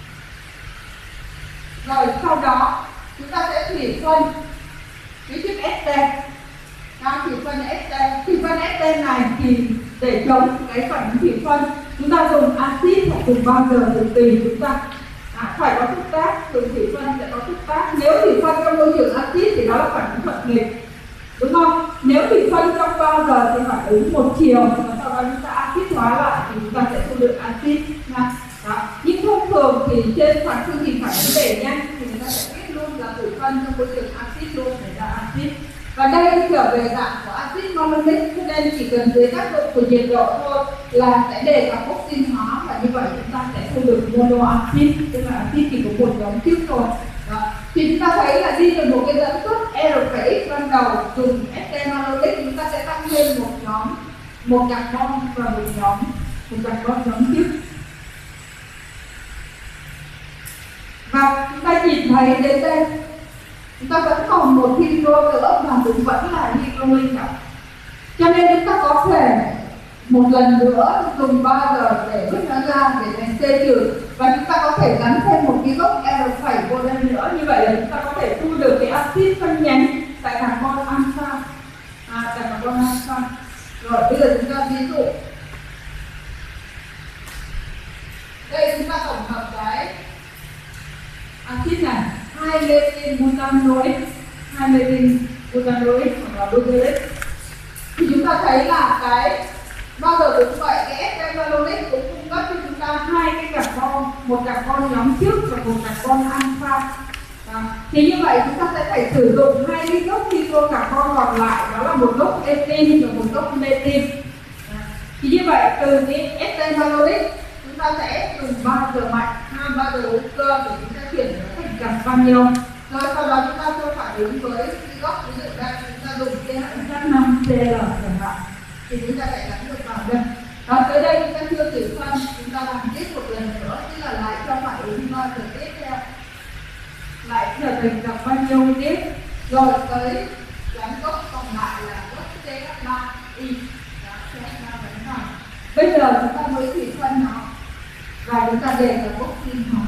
Rồi sau đó chúng ta sẽ thủy phân cái chữ ST. Thủy phân ST. Thủy phân ST này thì để chống cái phản ứng thủy phân chúng ta dùng axit hoặc dùng bao giờ thì tùy chúng ta. Phải có thức tác, dùng thủy phân sẽ có thức tác. Nếu thủy phân trong môi trường axit thì đó là phản ứng thuận nghịch, đúng không? Nếu thủy phân trong bao giờ thì phản ứng một chiều, và sau đó chúng ta axit hóa lại thì chúng ta sẽ thu được axit nha. Nhưng thông thường thì trên phản chương trình phản ứng đề nhanh thì người ta sẽ viết luôn là thủy phân trong môi trường axit luôn để ra axit. Và đây trở về dạng của axit malonic, cho nên chỉ cần dưới tác dụng của nhiệt độ thôi là sẽ đề cập oxy hóa, và như vậy chúng ta sẽ thu được monoaxit, tức là axit chỉ có một nhóm trước thôi. Thì chúng ta thấy là đi từ một cái dẫn xuất R ban đầu dùng ester malonic, chúng ta sẽ tăng lên một nhóm, một carbon và một carbon nhóm trước. Và chúng ta nhìn thấy đến đây chúng ta vẫn còn một hydro nữa mà cũng vẫn là hydrogen cộng. Cho nên chúng ta có thể một lần nữa dùng 3 giờ để vứt nó ra để thành C trừ, và chúng ta có thể gắn thêm một cái gốc R phẩy vô đây nữa. Như vậy là chúng ta có thể thu được cái axit phân nhánh tại carbon alpha. Tại carbon alpha. Rồi bây giờ chúng ta ví dụ. Đây chúng ta tổng hợp cái axit này, 2 methyl butanoic, 2 methyl butanoic hoặc là butyric. Thì chúng ta thấy là cái bao giờ cũng vậy, cái ester malonic cũng cung cấp cho chúng ta hai cái carbon, một carbon nhóm trước và một carbon alpha. Thì như vậy chúng ta sẽ phải sử dụng hai cái gốc hydrocarbon còn lại, đó là một gốc ethyl và một gốc methyl. Thì như vậy từ cái ester malonic chúng ta sẽ dùng bao giờ mạnh, bao giờ hữu cơ để chúng ta chuyển nó thành carbanion. Rồi sau đó chúng ta cho phản ứng với cái gốc, ví dụ đây chúng ta dùng CH5Cl chẳng hạn, thì chúng ta lại gắn được vào đây. Đó, tới đây chúng ta chưa thủy phân, chúng ta làm tiếp một lần nữa, tức là lại cho phản ứng bao giờ tiếp theo, lại trở thành carbanion tiếp. Rồi tới gắn gốc còn lại là gốc CH3Y. Bây giờ chúng ta mới thủy phân nó và chúng ta để vào gốc kim nó.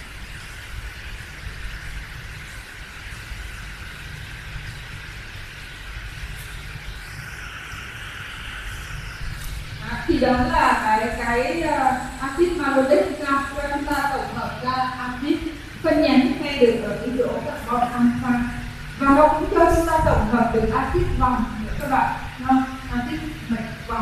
Thì đó là cái axit malonic cho chúng ta tổng hợp ra axit phân nhánh ngay được ở cái chỗ carbon alpha, và nó cũng cho chúng ta tổng hợp được axit vòng nữa các bạn, axit mạch vòng.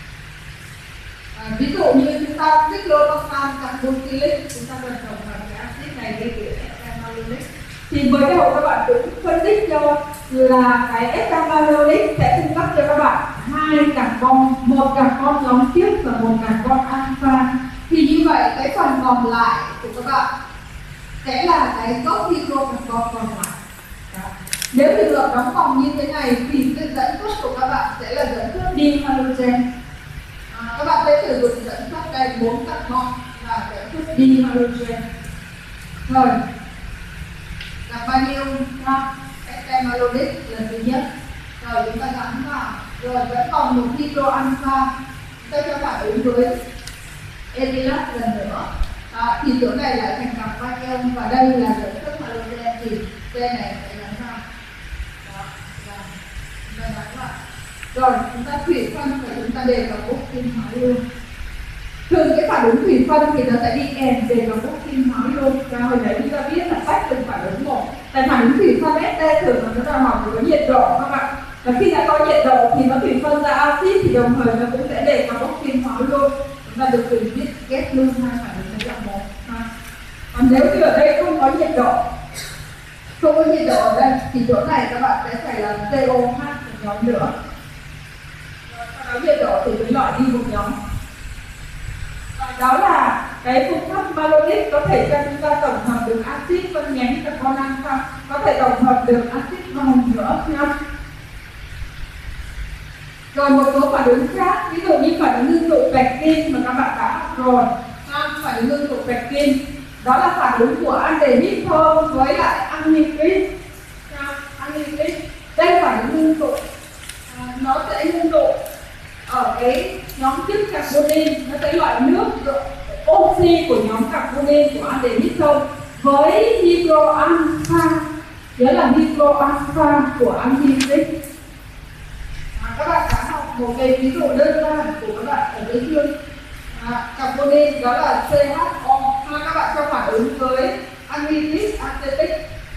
Ví dụ như chúng ta cyclopentane carboxylic, chúng ta cần tổng hợp cái axit này lên từ ester malonic. Thì mới đầu các bạn cũng phân tích cho là cái ester malonic sẽ cung cấp cho các bạn hai carbon, một carbon nhóm trước và một carbon alpha. Thì như vậy cái phần còn lại của các bạn sẽ là cái gốc hydrocarbon còn lại. Nếu trường hợp đóng vòng như thế này thì cái dẫn xuất của các bạn sẽ là dẫn xuất dihalogen. Các bạn sẽ sử dụng dẫn xuất đây 4 carbon và dẫn xuất dihalogen. Rồi carbanion ester malonic là thứ nhất. Rồi chúng ta gắn vào. Rồi vẫn còn một hydro alpha, chúng ta cho phản ứng với ethylat lần nữa. Thì chỗ này lại thành carbanion, và đây là dẫn xuất halogen, thì C này sẽ gắn vào. Chúng ta gắn vào. Rồi chúng ta thủy phân và chúng ta để vào oxy hóa luôn. Thường cái phản ứng thủy phân thì nó sẽ đi kèm để vào oxy hóa luôn. Và hồi nãy chúng ta biết là tách từng phản ứng một. Tại phản ứng thủy phân ST thường là nó đòi hỏi có nhiệt độ các bạn. Và khi đã có nhiệt độ thì nó thủy phân ra axit, thì đồng thời nó cũng sẽ để vào oxy hóa luôn. Chúng ta được quyền viết ghép luôn hai phản ứng này là một. Còn nếu như ở đây không có nhiệt độ, không có nhiệt độ ở đây thì chỗ này các bạn sẽ phải làm COH một nhóm nữa. Sau đó nhiệt độ thì mới loại đi một nhóm. Đó là cái phương pháp malonic có thể cho chúng ta tổng hợp được axit phân nhánh carbon alpha, có thể tổng hợp được axit vòng nữa nha. Rồi một số phản ứng khác, ví dụ như phản ứng ngưng tụ pectin mà các bạn đã học rồi. Phản ứng ngưng tụ pectin đó là phản ứng của aldehyde thơm với lại anhydride. Đây phản ứng ngưng tụ nó sẽ ngưng tụ ở cái nhóm chất carbonil, nó sẽ loại nước oxy của nhóm carbonil của aldehyde với hydroalpha, nghĩa là hydroalpha của anhydric. Các bạn đã học một cái ví dụ đơn giản của các bạn ở dưới chương carbonil đó là CHO, các bạn cho phản ứng với anhydric acetic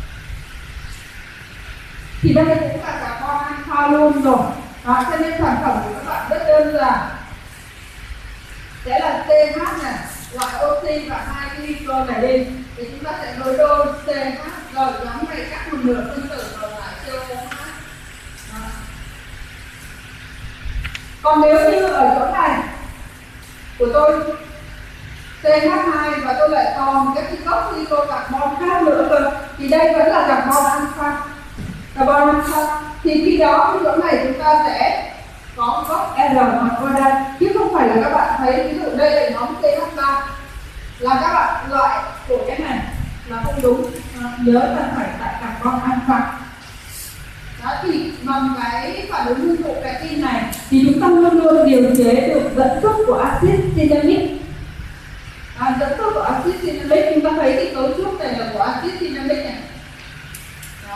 thì đây cũng là carbon alpha luôn rồi. Cho nên sản phẩm của các bạn rất đơn giản, sẽ là CH này, loại oxy và hai cái hydro này đi thì chúng ta sẽ nối đôi CH, rồi nhóm này cắt một nửa phân tử vào lại COH. Còn nếu như ở chỗ này của tôi CH2 và tôi lại còn cái gốc hydrocarbon khác nữa cơ thì đây vẫn là carbon alpha. Carbon alpha thì khi đó cái chỗ này chúng ta sẽ có gốc R hoặc qua đây, chứ không phải là các bạn thấy ví dụ đây là nhóm CH3 là các bạn loại của cái này là không đúng. Nhớ là phải tại carbon alpha. Đó thì bằng cái phản ứng ngưng tụ pectin này thì chúng ta luôn luôn điều chế được dẫn xuất của axit cinnamic. Dẫn xuất của axit cinnamic chúng ta thấy cái cấu trúc này là của axit cinnamic này. Đó.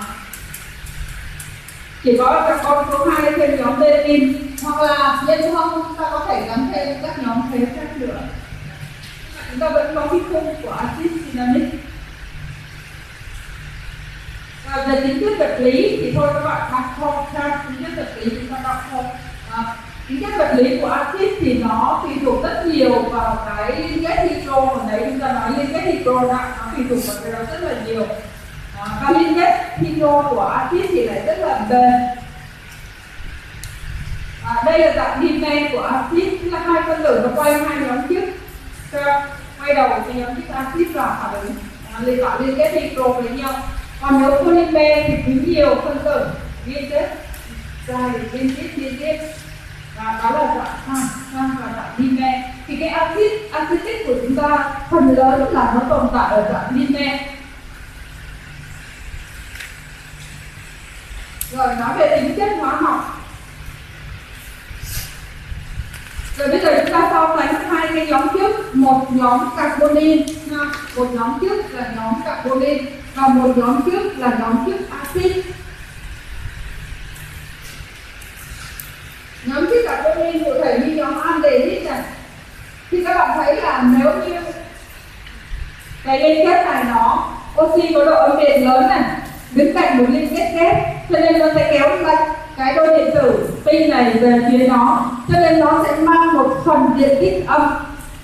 Chỉ có carbon số 2 trên nhóm berin hoặc là nhân thông chúng ta có thể gắn thêm các nhóm thế khác nữa. Chúng ta vẫn có cái khung của axit cinnamic. Về tính chất vật lý thì thôi các bạn đọc thôi, tính chất vật lý chúng ta đọc thôi. Tính chất vật lý của axit thì nó tùy thuộc rất nhiều vào cái liên kết hydro, ở đấy chúng ta nói liên kết hydro nó tùy thuộc vào cái đó rất là nhiều. Và liên kết hydro của axit thì lại rất là bền. Đây là dạng dimer của axit, tức là hai phân tử nó quay hai nhóm chức, quay đầu cái nhóm chức axit vào phản ứng liên kết hydro với nhau. Còn nếu polymer thì cứ nhiều phân tử liên kết dài liên tiếp và đó là dạng và dạng dimer. Thì cái axit của chúng ta phần lớn là nó tồn tại ở dạng dimer. Rồi nói về tính chất hóa học. Rồi bây giờ chúng ta so sánh hai cái nhóm trước, một nhóm carbonil, một nhóm trước là nhóm carbonil và một nhóm trước là nhóm trước axit. Nhóm trước carbonil cụ thể như nhóm aldehyde này thì các bạn thấy là nếu như cái liên kết này nó oxy có độ âm điện lớn này đứng cạnh một liên kết kép, cho nên nó sẽ kéo lệch cái đôi điện tử pin này về phía nó, cho nên nó sẽ mang một phần điện tích âm,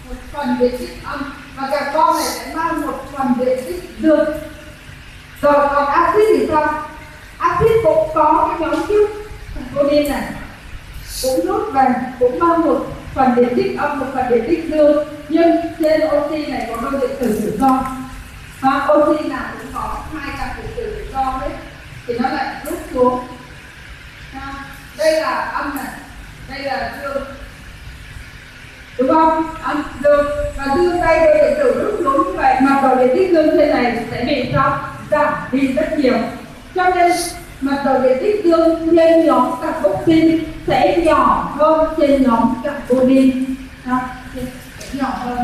và carbon này sẽ mang một phần điện tích dương. Rồi còn axit thì sao? Axit cũng có cái nhóm trước carbonil này cũng rút về, cũng mang một phần điện tích âm, một phần điện tích dương, nhưng trên oxy này có đôi điện tử tự do. Và oxy nào cũng có hai cặp điện tử tự do đấy thì nó lại rút xuống. Đây là âm này, đây là dương, đúng không? Âm dương và dương đây đôi điện tử rút xuống như vậy mà đầu điện tích dương trên này sẽ bị sao? Giảm đi rất nhiều. Cho nên mật độ điện tích dương trên nhóm carboxyl sẽ nhỏ hơn trên nhóm carbonil, sẽ nhỏ hơn.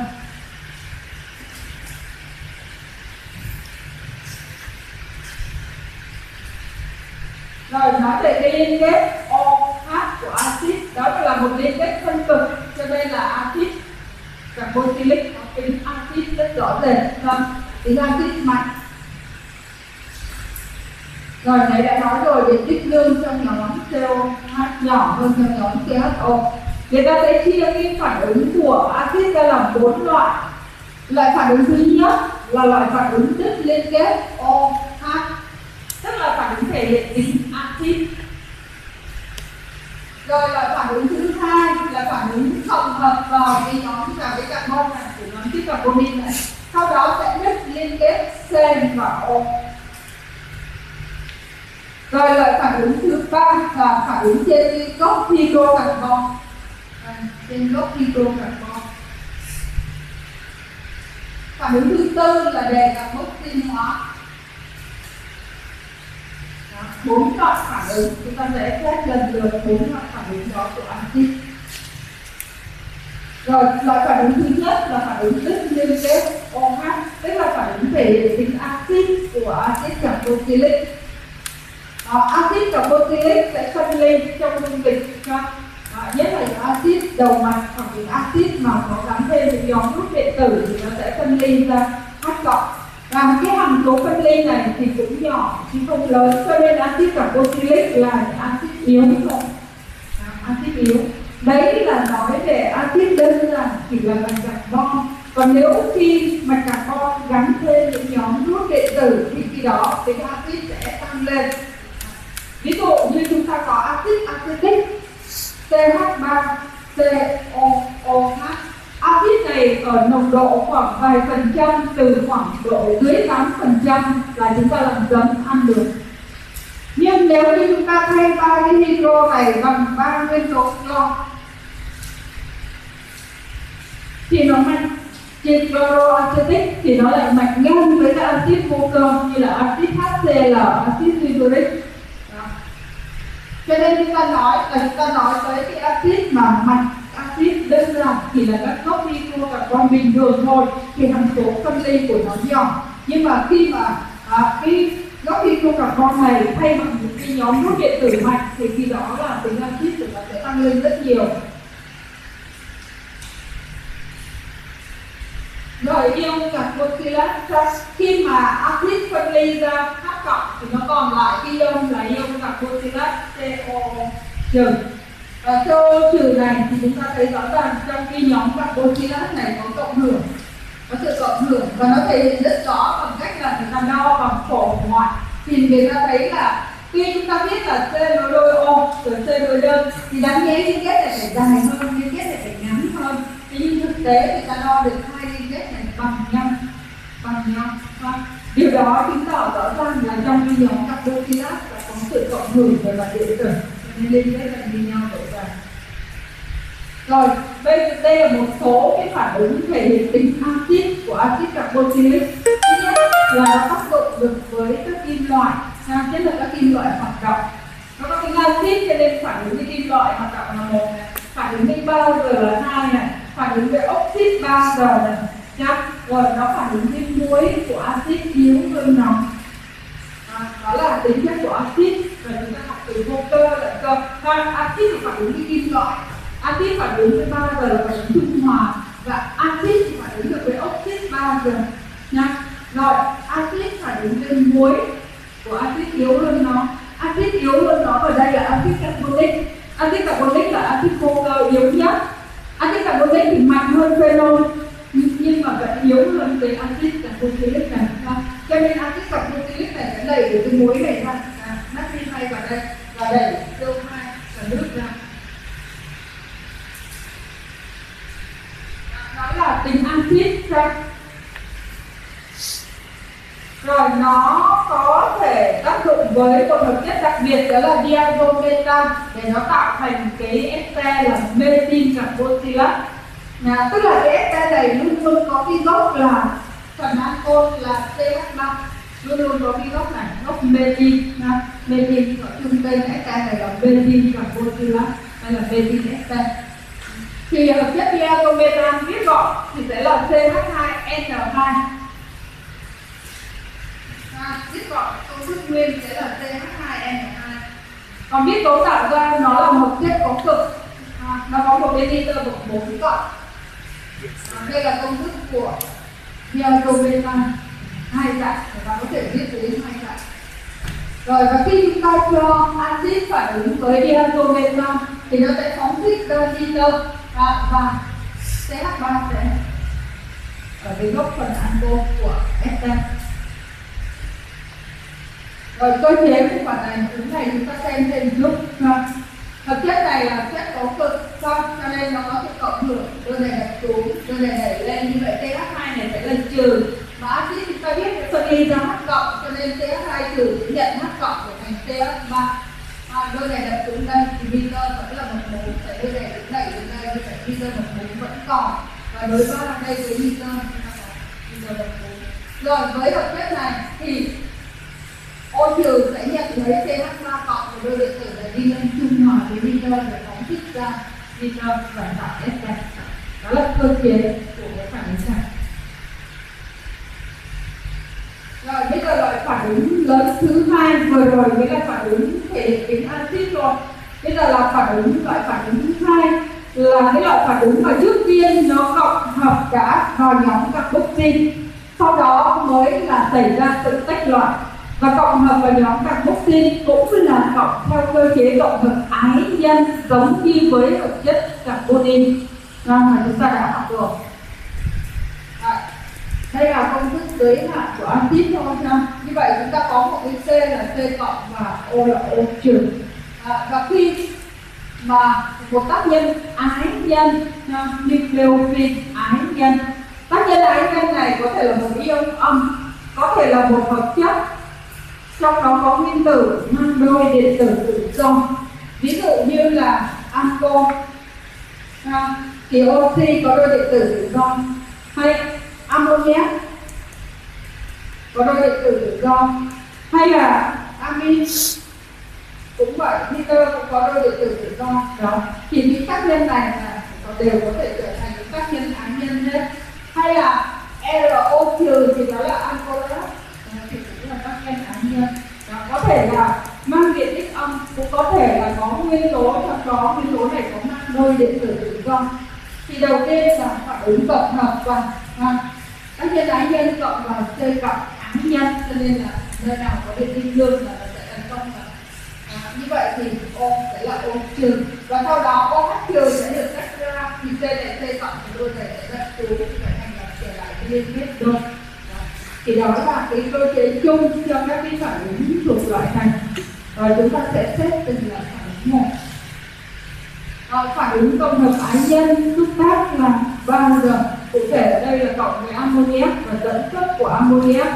Rồi nói về cái liên kết OH của axit, đó là một liên kết phân cực, cho nên là axit carboxylic có tính axit rất rõ rệt, tính axit mạnh. Rồi nãy đã nói rồi, điện tích dương trong nhóm COH nhỏ hơn trong nhóm CHO. Người ta sẽ chia cái phản ứng của axit ra làm 4 loại. Loại phản ứng thứ nhất là loại phản ứng đứt liên kết OH, tức là phản ứng thể hiện tính axit. Rồi loại phản ứng thứ hai là phản ứng tổng hợp vào cái nhóm cái carbon này của nhóm chiếc carbonil này, sau đó sẽ đứt liên kết C và O. Rồi loại phản ứng thứ ba là phản ứng trên gốc hydrocarbon, trên gốc hydrocarbon. Phản ứng thứ tư là đề carboxyl hóa. 4 loại phản ứng, chúng ta sẽ xét lần lượt 4 loại phản ứng đó của axit. Rồi, loại phản ứng thứ nhất là phản ứng đứt liên kết OH, tức là phản ứng thể hiện tính axit của axit carboxylic. Axit carboxylic sẽ phân ly trong dung dịch, nhất là những axit đầu mạch hoặc những axit mà có gắn thêm những nhóm rút điện tử thì nó sẽ phân ly ra H cộng. Và cái hàm số phân ly này thì cũng nhỏ chứ không lớn, cho nên axit carboxylic là những axit yếu thôi. Axit yếu. Đấy là nói về axit đơn giản chỉ là mạch carbon. Còn nếu khi mạch carbon gắn thêm những nhóm rút điện tử thì khi đó tính axit sẽ tăng lên. Ví dụ như chúng ta có axit acetic CH3COOH. Axit này ở nồng độ khoảng vài phần trăm, từ khoảng độ dưới 8% là chúng ta làm giấm ăn được. Nhưng nếu như chúng ta thay 3 cái hydro này bằng 3 nguyên tố clo thì nó mạnh, trên chloroacetic thì nó lại mạnh ngang với các axit vô cơ như là axit HCl, axit sulfuric. Cho nên chúng ta nói tới cái axit mà mạnh, axit đơn giản chỉ là các gốc hydro carbon bình thường thôi thì hàm số phân ly của nó nhỏ. Nhưng mà khi mà cái gốc hydro carbon này thay bằng những cái nhóm rút điện tử mạnh thì khi đó là tính axit của nó sẽ tăng lên rất nhiều. Rồi ion carboxylat, khi mà axit phân ly ra H cộng thì nó còn lại ion là ion carboxylat CO trừ. CO trừ này thì chúng ta thấy rõ ràng trong khi nhóm carboxylat này có cộng hưởng, có sự cộng hưởng và nó thể hiện rất rõ bằng cách là người ta đo bằng phổ ngoại thì người ta thấy là khi chúng ta biết là C nối đôi O rồi C nối đơn thì đáng nhẽ liên kết này phải dài hơn, liên kết này phải ngắn hơn. Nhưng thực tế người ta đo được hai liên kết này bằng nhau. Điều đó chứng tỏ rõ ràng là trong cái nhóm carboxylat là có sự cộng hưởng về mặt điện tử, nên liên kết là như nhau vậy ra. Rồi, đây là một số cái phản ứng thể hiện tính axit của axit carboxylic. Thứ nhất là nó tác dụng được với các kim loại, nhất là các kim loại hoạt động. Nó có tính axit cho nên phản ứng với kim loại hoạt động là 1 này, phản ứng với bazơ là 2 này, phản ứng với oxit bazơ này. Rồi nó phản ứng với muối của axit yếu hơn nóng. Đó là tính chất của axit. Rồi chúng ta học từ vô cơ lẫn cơ. Axit là phản ứng với kim loại, axit phản ứng với bazơ là phản ứng trung hòa, và axit thì phản ứng được với oxit bazơ nha. Rồi axit phản ứng với muối của axit yếu hơn nó. Axit yếu hơn nó ở đây là axit carbonic. Axit carbonic là axit vô cơ yếu nhất. Axit carbonic thì mạnh hơn phenol nhưng mà vẫn yếu hơn cái axit carboxylic này. Cho nên axit carboxylic này sẽ đẩy được cái muối này ra, natri hay vào đây và đẩy CO2 và nước ra. Đó là tính axit ra. Rồi nó có thể tác dụng với một hợp chất đặc biệt đó là diazometan để nó tạo thành cái ester là methyl carboxylat. Tức là cái ester này luôn luôn có cái gốc là phần ancol là CH3, luôn luôn có cái gốc này, gốc methyl. Methyl ở chung tên ester này là methyl carboxylat hay là methyl ester. Thì hợp chất diazometan viết gọn thì sẽ là CH2NO2. Viết gọn công thức nguyên sẽ là CH2NO2. Còn viết cấu tạo ra nó là một chất có cực, nó có một bên nitơ bậc 4 cộng. Đây là công thức của diazometan, 2 dạng, và có thể viết đến 2 dạng. Rồi và khi chúng ta cho axit phản ứng với diazometan thì nó sẽ phóng thích ra nitơ và CH3 sẽ ở cái gốc phần ancol của ester. Rồi cơ chế của phản này ứng này chúng ta xem thêm trước. Hợp chất này là chất có cực, cho nên nó có sự cộng hưởng, đơn này đặt xuống, đơn này đẩy lên, như vậy CH2 này phải lên trừ. Và axit chúng ta biết sẽ phân ly ra H cộng, cho nên CH2 trừ sẽ nhận H cộng trở thành CH3. Đôi này đặt xuống đây thì nitơ vẫn là 1 mol, phải đôi này đẩy lên đây, như vậy nitơ 1 mol vẫn còn. Và đối với đây với nitơ 1 mol. Rồi với hợp chất này thì O trừ sẽ nhận lấy CH3 cộng và đôi điện tử để đi lên trung hòa với nitơ để phóng thích ra nitơ và tạo SK. Đó là cơ chế của cái phản ứng này. Rồi bây giờ loại phản ứng lớn thứ hai, vừa rồi mới là phản ứng thể hiện tính axit rồi. Bây giờ là loại phản ứng thứ hai là cái loại phản ứng mà trước tiên nó cộng hợp cả vào nhóm carboxy, sau đó mới là xảy ra sự tách loại. Và cộng hợp vào nhóm carboxy cũng là cộng theo cơ chế cộng hợp ái nhân giống như với hợp chất carbonyl mà chúng ta đã học rồi. Đây là công thức giới hạn của axit thôi nha. Như vậy chúng ta có một cái C là C cộng và O là O trừ. Và khi mà một tác nhân ái nhân nucleophile ái nhân, tác nhân ái nhân này có thể là một ion âm, có thể là một hợp chất trong đó có nguyên tử mang đôi điện tử tự do, ví dụ như là anco thì oxy có đôi điện tử tự do, hay ammoniac có đôi điện tử tự do, hay là amin cũng vậy, nitơ cũng có đôi điện tử tự do. Đó thì những tác nhân này là đều có thể trở thành những tác nhân ái nhân hết. Hay là RO trừ thì đó là alcohol thì cũng là tác nhân ái nhân. Đó, có thể là mang điện tích âm, cũng có thể là có nguyên tố trong đó, nguyên tố này có mang đôi điện tử tự do. Thì đầu tiên là phản ứng cộng hợp và tác nhân ái nhân cộng vào C cộng ái nhân, cho nên là nơi nào có điện tinh lương là nó sẽ tấn công vào. Như vậy thì O sẽ là O trừ, và sau đó OH trừ sẽ được tách ra, thì C này C cộng và đôi này sẽ tách trừ, trở thành là trở lại cái liên kết đôi. Thì đó là cái cơ chế chung cho các cái phản ứng thuộc loại này. Rồi chúng ta sẽ xét từng loại phản ứng một. Phản ứng cộng hợp ái nhân xúc tác là 3 giờ. Cụ thể ở đây là cộng với ammoniac và dẫn xuất của ammoniac.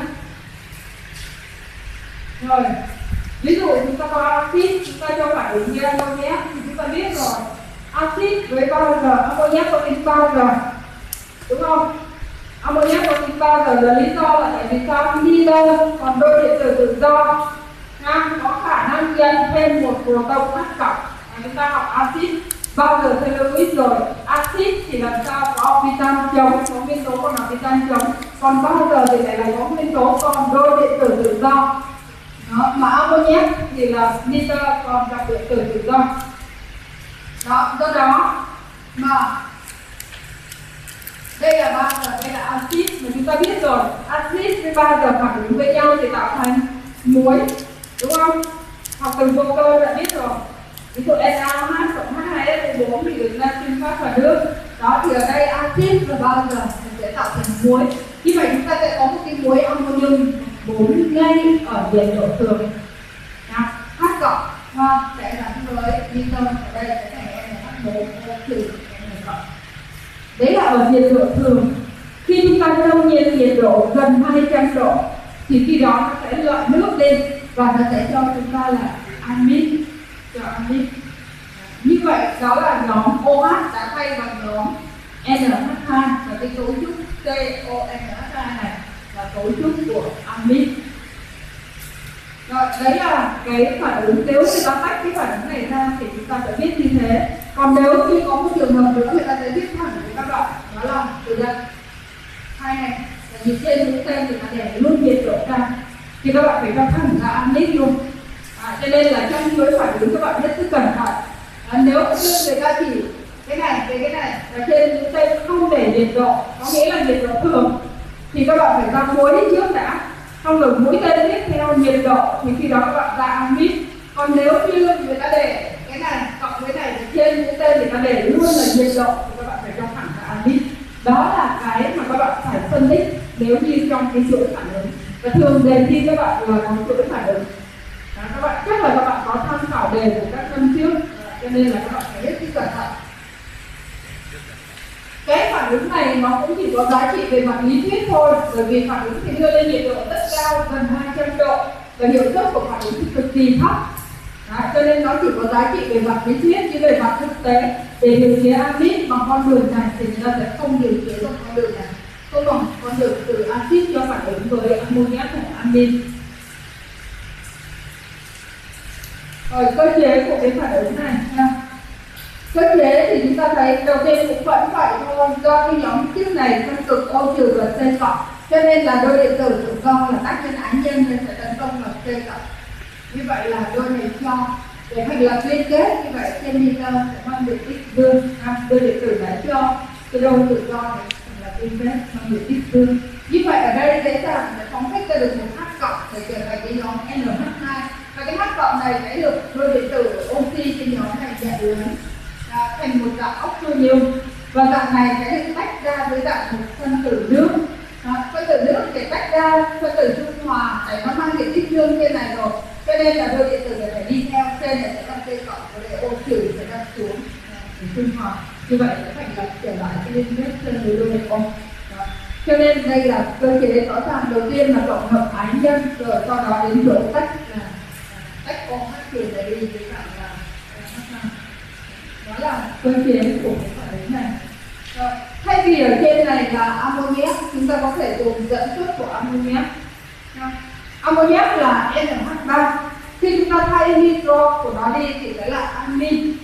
Rồi, ví dụ chúng ta có axit, chúng ta cho phản ứng với ammoniac thì chúng ta biết rồi. Axit với 3 giờ, ammoniac có tính 3 giờ, đúng không? Ammoniac có tính 3 giờ là lý do là tại vì sao? Nitơ còn đôi điện tử tự do có khả năng nhân thêm một proton H cộng. Chúng ta học axit bao giờ theo Lewis rồi. Axit thì làm sao có orbital chống, có nguyên tố còn orbital chống, còn bao giờ thì lại là có nguyên tố còn đôi điện tử tự do. Đó, mà ammoniac thì là nitơ còn gặp điện tử tự do. Đó, do đó mà đây là 3 giờ, đây là axit mà chúng ta biết rồi. Axit với 3 giờ phản ứng với nhau thì tạo thành muối, đúng không? Học từ vô cơ đã biết rồi. Ví dụ NaOH cộng H2SO4 thì được ra trên phát và nước. Đó thì ở đây axit và 3 giờ sẽ tạo thành muối. Như vậy chúng ta sẽ có một cái muối ammonium 4 ngay ở nhiệt độ thường. H cộng sẽ gắn với nitơ, ở đây sẽ thành NH4 trừ N cộng. Đấy là ở nhiệt độ thường. Khi chúng ta nâng nhiệt độ gần 200 độ thì khi đó nó sẽ loại nước lên và nó sẽ cho chúng ta là amin. Như vậy đó là nhóm OH đã thay bằng nhóm NH2, và cái cấu trúc CONH2 này là cấu trúc của amin. Rồi, đấy là cái phản ứng. Nếu người ta tách cái phản ứng này ra thì chúng ta sẽ viết như thế. Còn nếu như có một trường hợp nữa người ta sẽ viết thẳng với các bạn, đó là từ đây hai này là nhiệt trên mũi tên thì ta để luôn nhiệt độ cao thì các bạn phải cho thẳng ra amid luôn. Cho nên là trong chuỗi phản ứng các bạn hết sức cẩn thận. Nếu như người ta chỉ cái này là trên mũi tên không để nhiệt độ, có nghĩa là nhiệt độ thường, thì các bạn phải ra muối trước đã, xong rồi mũi tên tiếp theo nhiệt độ thì khi đó các bạn ra amid. Còn nếu như người ta để cái này cộng với này thì trên mũi tên thì ta để luôn là nhiệt độ thì các bạn phải cho thẳng ra amid. Đó là cái mà các bạn phải phân tích nếu như trong cái chuỗi phản ứng, và thường đề thi các bạn là có chuỗi phản ứng. Các bạn chắc là các bạn có tham khảo đề của các năm trước, cho nên là các bạn phải hết sức cẩn thận. Cái phản ứng này nó cũng chỉ có giá trị về mặt lý thuyết thôi, bởi vì phản ứng thì đưa lên nhiệt độ rất cao, gần 200 độ, và hiệu suất của phản ứng thì cực kỳ thấp. Cho nên nó chỉ có giá trị về mặt lý thuyết, chứ về mặt thực tế để điều chế amid bằng con đường này thì người ta sẽ không điều chế bằng con đường này, không bằng con đường từ axit cho phản ứng với ammoniac hoặc amin. Rồi cơ chế của cái phản ứng này nha. Cơ chế thì chúng ta thấy đầu tiên cũng vẫn vậy thôi, do cái nhóm tiếp này phân cực O trừ và C cộng, cho nên là đôi điện tử tự do là tác nhân ái nhân nên sẽ tấn công vào C cộng. Như vậy là đôi này cho để thành lập liên kết như vậy trên nitơ sẽ mang được x dương, đôi điện tử đã cho cái đôi tự do này thành lập liên kết mang được x dương. Như vậy ở đây dễ dàng để phóng thích ra được một H cộng để trở thành cái nhóm NH2, và cái H cộng này sẽ được đôi điện tử oxy trên nhóm này giải lớn thành một dạng oxonium, và dạng này sẽ được tách ra với dạng một phân tử nước. Phân tử nước để tách ra phân tử trung hòa để nó mang điện tích dương trên này rồi, cho nên là đôi điện tử này phải đi theo, trên này sẽ là C cộng và để O trừ sẽ đang xuống để trung hòa. Như vậy sẽ thành lập trở lại cái liên kết trên với đôi này không. Cho nên đây là cơ chế rõ ràng, đầu tiên là tổng hợp ái nhân, rồi sau đó đến chỗ tách là tách OH trừ để đi với dạng là đó là cơ chế của cái phản ứng này. Rồi, thay vì ở trên này là ammoniac, chúng ta có thể dùng dẫn xuất của ammoniac. Ammoniac là NH3. Khi chúng ta thay nitro của nó đi thì sẽ là amin.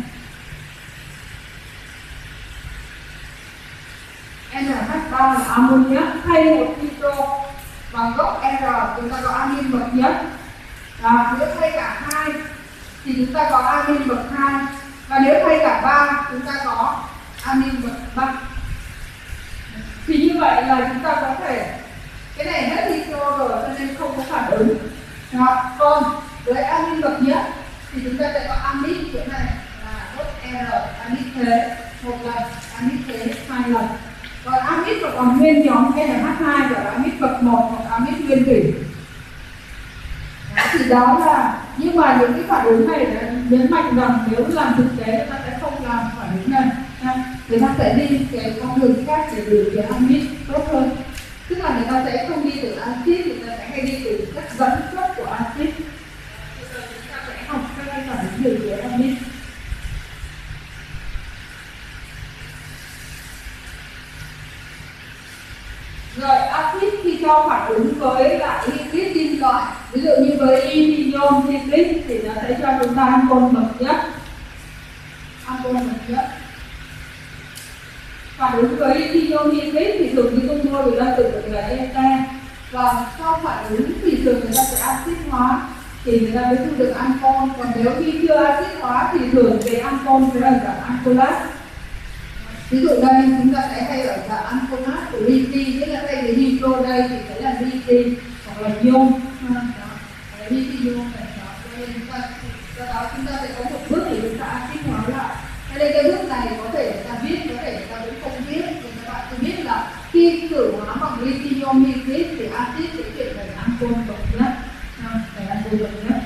NH3 là ammoniac, thay một nitro bằng gốc R chúng ta có amin bậc nhất. Nếu thay cả hai thì chúng ta có amin bậc 2, và nếu thay cả 3 chúng ta có amin bậc 3. Thì như vậy là chúng ta có thể, cái này hết nitro rồi cho nên không có phản ứng. Còn với amin bậc nhất thì chúng ta sẽ có amin chỗ này là gốc R, amin thế một lần, amin thế 2 lần. Còn amin còn nguyên nhóm NH2 và amin bậc 1 hoặc amin nguyên thủy. Thì đó là, nhưng mà những cái phản ứng này đã nhấn mạnh rằng nếu làm thực tế người ta sẽ không làm phản ứng này, người ta sẽ đi cái con đường khác để gửi cái amin tốt hơn. Tức là người ta sẽ không đi từ axit, người ta sẽ hay đi từ các dẫn xuất của axit. Bây giờ chúng ta sẽ học các cái phản ứng gửi cái amin. Rồi axit khi cho phản ứng với lại liquid kim loại, ví dụ như với ethinium liquid thì nó sẽ cho chúng ta ancol bậc nhất. Phản ứng với ethinium liquid thì thường cái dung môi người ta tự được là eta, và sau phản ứng thì thường người ta sẽ axit hóa thì người ta mới thu được ancol. Còn nếu khi chưa axit hóa thì thường cái ancol sẽ là dạng ancolat. Ví dụ đây chúng ta sẽ hay ở dạng ancolat của lithium, tức là thay vì hydro đây thì sẽ là lithium hoặc là ion, lithium này đó. Cho nên do đó chúng ta sẽ có một bước để chúng ta axit hóa lại. Cho nên cái bước này có thể người ta viết, có thể người ta cũng không viết, nhưng các bạn cứ biết là khi khử hóa bằng lithium liquid thì axit sẽ chuyển thành ancol bậc nhất, thành ancol bậc nhất.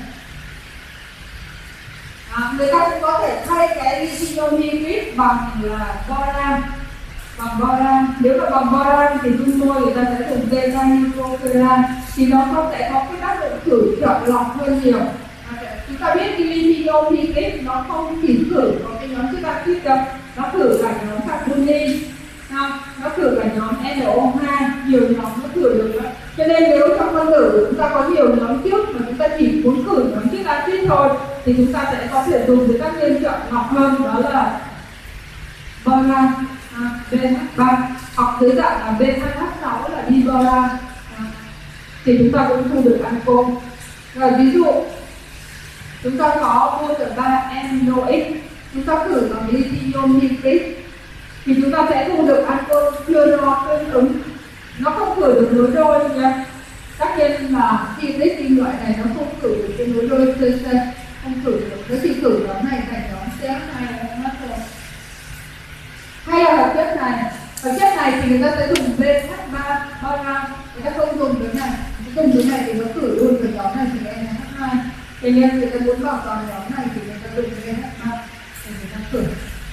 Người ta cũng có thể thay cái lithium liquid bằng là boran, nếu mà bằng boran thì dung môi người ta sẽ dùng beta-nitrofuran thì nó sẽ có cái tác dụng khử chọn lọc hơn nhiều. Chúng ta biết cái lithium liquid nó không chỉ khử có cái nhóm chất axit đâu, nó khử cả nhóm carboni, nó khử cả nhóm NO2, nhiều nhóm nó khử được đó. Cho nên nếu trong phân tử chúng ta có nhiều nhóm trước mà chúng ta chỉ muốn khử nhóm chất axit thôi thì chúng ta sẽ có thể dùng với các nguyên chọn lọc hơn, đó là boran BH3 hoặc dưới dạng là BH6 là diboran, thì chúng ta cũng thu được ancol. Rồi ví dụ chúng ta có water3NOx, chúng ta khử bằng lithium liquid thì chúng ta sẽ thu được ancol fluoro tương ứng. Nó không khử được nối đôi nha. Tất nhiên là hydride kim loại này nó không khử được cái nối đôi CC, không khử được. Nó chỉ khử nhóm này thành nhóm CH2 là mất rồi. Hay là hợp chất này thì người ta sẽ dùng BH3 boran, người ta không dùng cái này. Dùng cái này thì nó khử luôn với nhóm này thì NH2. Thế nên người ta muốn bảo toàn nhóm này thì người ta dùng BH3 để người ta khử.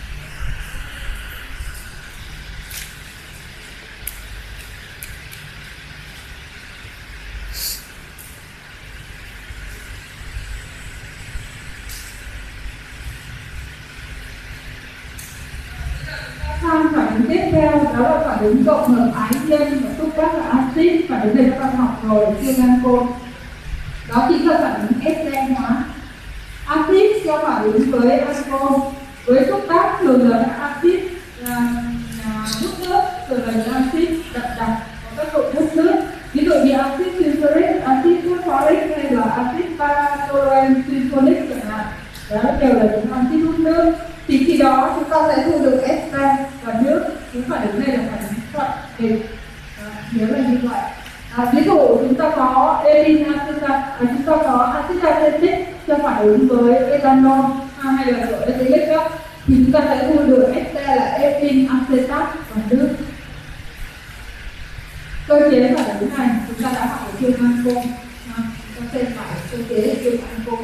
Sang phản ứng tiếp theo đó là phản ứng cộng hợp ái nhân và xúc tác là axit. Phản ứng này các bạn học rồi, chuyên ancol. Đó chính là phản ứng ethene hóa. Axit cho phản ứng với alcohol. Với xúc tác thường là các axit hút nước, thường là những axit đậm đặc có tác dụng hút nước. Ví dụ như axit sulfuric, axit phosphoric hay là axit parasulfonic chẳng hạn. Đó đều là những axit hút nước. Thì khi đó chúng ta sẽ thu được ester và nước. Những phản ứng này là phản ứng thuận định. Nhớ là như vậy. Ví dụ chúng ta có ethylene acetate, chúng ta có axit acetic cho phản ứng với ethanol hay là của ethylic đó, thì chúng ta sẽ thu được ester là ethylene acetate và nước. Cơ chế phản ứng này chúng ta đã học ở chương Anco. Chúng ta xem lại cơ chế ở chương Anco.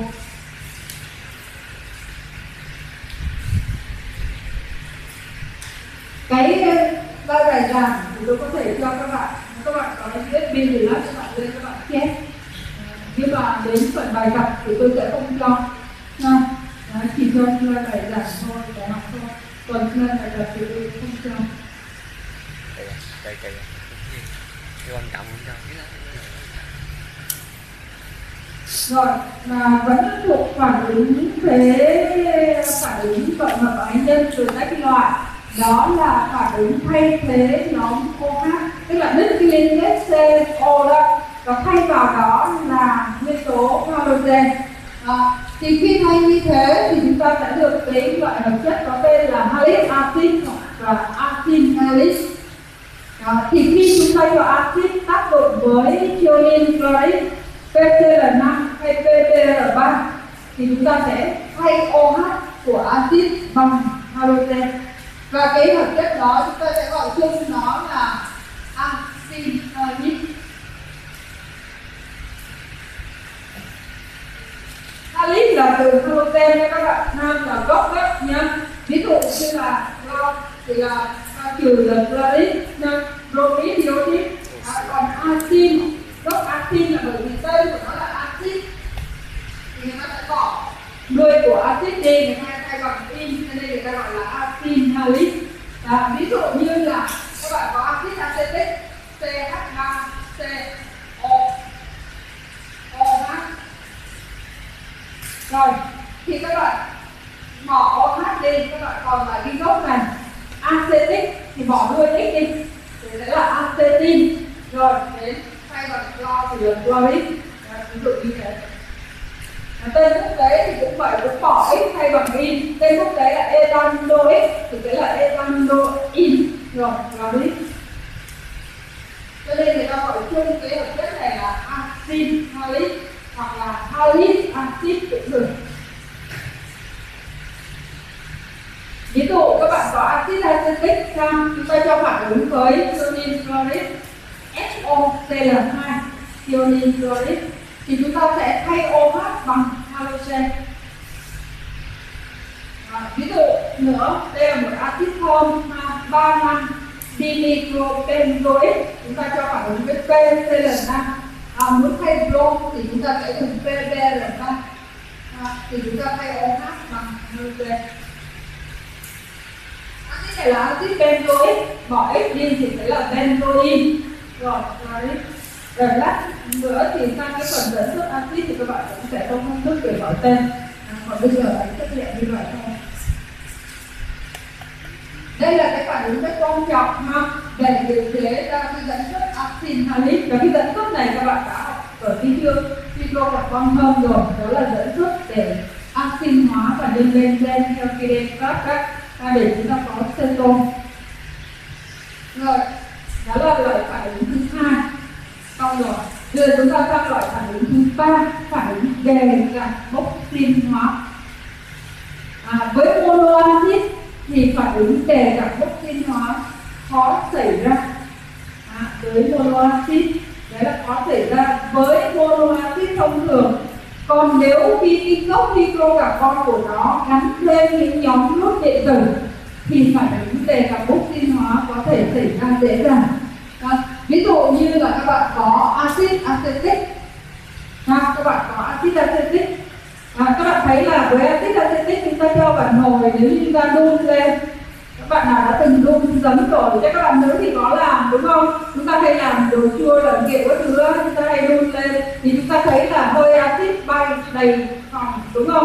Cái bài bài giảng thì tôi có thể cho các bạn có USB gì đó các bạn lên các bạn chép, nhưng mà đến phần bài tập thì tôi sẽ không cho chỉ cho bài giảng thôi, bài học thôi, còn bài tập thì tôi không cho. Cái quan trọng không Rồi, mà vẫn thuộc phản ứng tổng hợp ái nhân từ tách loại, đó là phản ứng thay thế nhóm OH, tức là đứt cái liên kết CO đó và thay vào đó là nguyên tố halogen. Thì khi thay như thế thì chúng ta sẽ được cái loại hợp chất có tên là halic acid và acid halic. Thì khi chúng ta cho acid tác dụng với ion chloride PCl5 hay PPr3 thì chúng ta sẽ thay OH của acid bằng halogen. Và cái hợp chất đó chúng ta sẽ gọi chung nó là acid halic. Halic là từ halogen nha các bạn, nam là gốc đó nhá. Ví dụ như là lo thì là trừ là chloride, bromide, iodide. Còn acid, gốc acid là bởi vì tên của nó là acid thì người ta sẽ bỏ người của acid đi, người ta thay bằng in, cho nên người ta gọi là acid halic. Ví dụ như là các bạn có acid acetic CH3CO OH. Rồi thì các bạn bỏ OH đi, các bạn còn lại cái gốc này acetic thì bỏ đuôi x đi thì sẽ là acetin. Rồi đến thay bằng clo thì là chloride. Ví dụ như thế. Tên quốc tế thì cũng vậy, cũng bỏ x thay bằng in. Tên quốc tế là ethanoic thì sẽ là ethanoin. Rồi chloride. Cho nên người ta gọi chung cái hợp chất này là acid halic hoặc là halic acid cũng được. Ví dụ các bạn có acid acetic, chúng ta cho phản ứng với ion chloride SOCl2 ion chloride thì chúng ta sẽ thay OH bằng halogen. Ví dụ nữa, đây là một acid thơm 3,5 dinitrobenzoic, chúng ta cho phản ứng với PCl5. Muốn thay brom thì chúng ta sẽ dùng PBr3 thì chúng ta thay OH bằng halogen. Acid này là acid benzoic, bỏ x đi thì sẽ là benzoin. Rồi lát nữa thì sang cái phần dẫn xuất acid thì các bạn cũng sẽ không công thức để gọi tên. Còn bây giờ hãy chấp nhận như vậy thôi. Đây là cái phản ứng rất quan trọng để điều chế ra cái dẫn xuất acid halic. Và cái dẫn xuất này các bạn đã học ở cái chương hydrocarbon thơm rồi, đó là dẫn xuất để acid hóa và nhân lên gen theo Kiden pháp để chúng ta có cetone. Rồi, đó là loại phản ứng thứ hai. Xong rồi, giờ chúng ta sang loại phản ứng thứ ba, phản ứng đề carboxyl hóa. Với monoacid thì phản ứng đề carboxyl hóa khó xảy ra. Với monoacid đấy là khó xảy ra với monoacid thông thường. Còn nếu khi gốc hydrocarbon của nó gắn thêm những nhóm nút điện tử thì phản ứng đề carboxyl hóa có thể xảy ra dễ dàng. Ví dụ như là các bạn có acid acetic, các bạn có acid acetic, các bạn thấy là với acid acetic chúng ta cho vào nồi nếu như ta đun lên, các bạn nào đã từng đun giấm rồi, chắc các bạn nữ thì có làm đúng không? Chúng ta hay làm đồ chua lợn kiểu các thứ, chúng ta hay đun lên thì chúng ta thấy là hơi acid bay đầy phòng đúng không?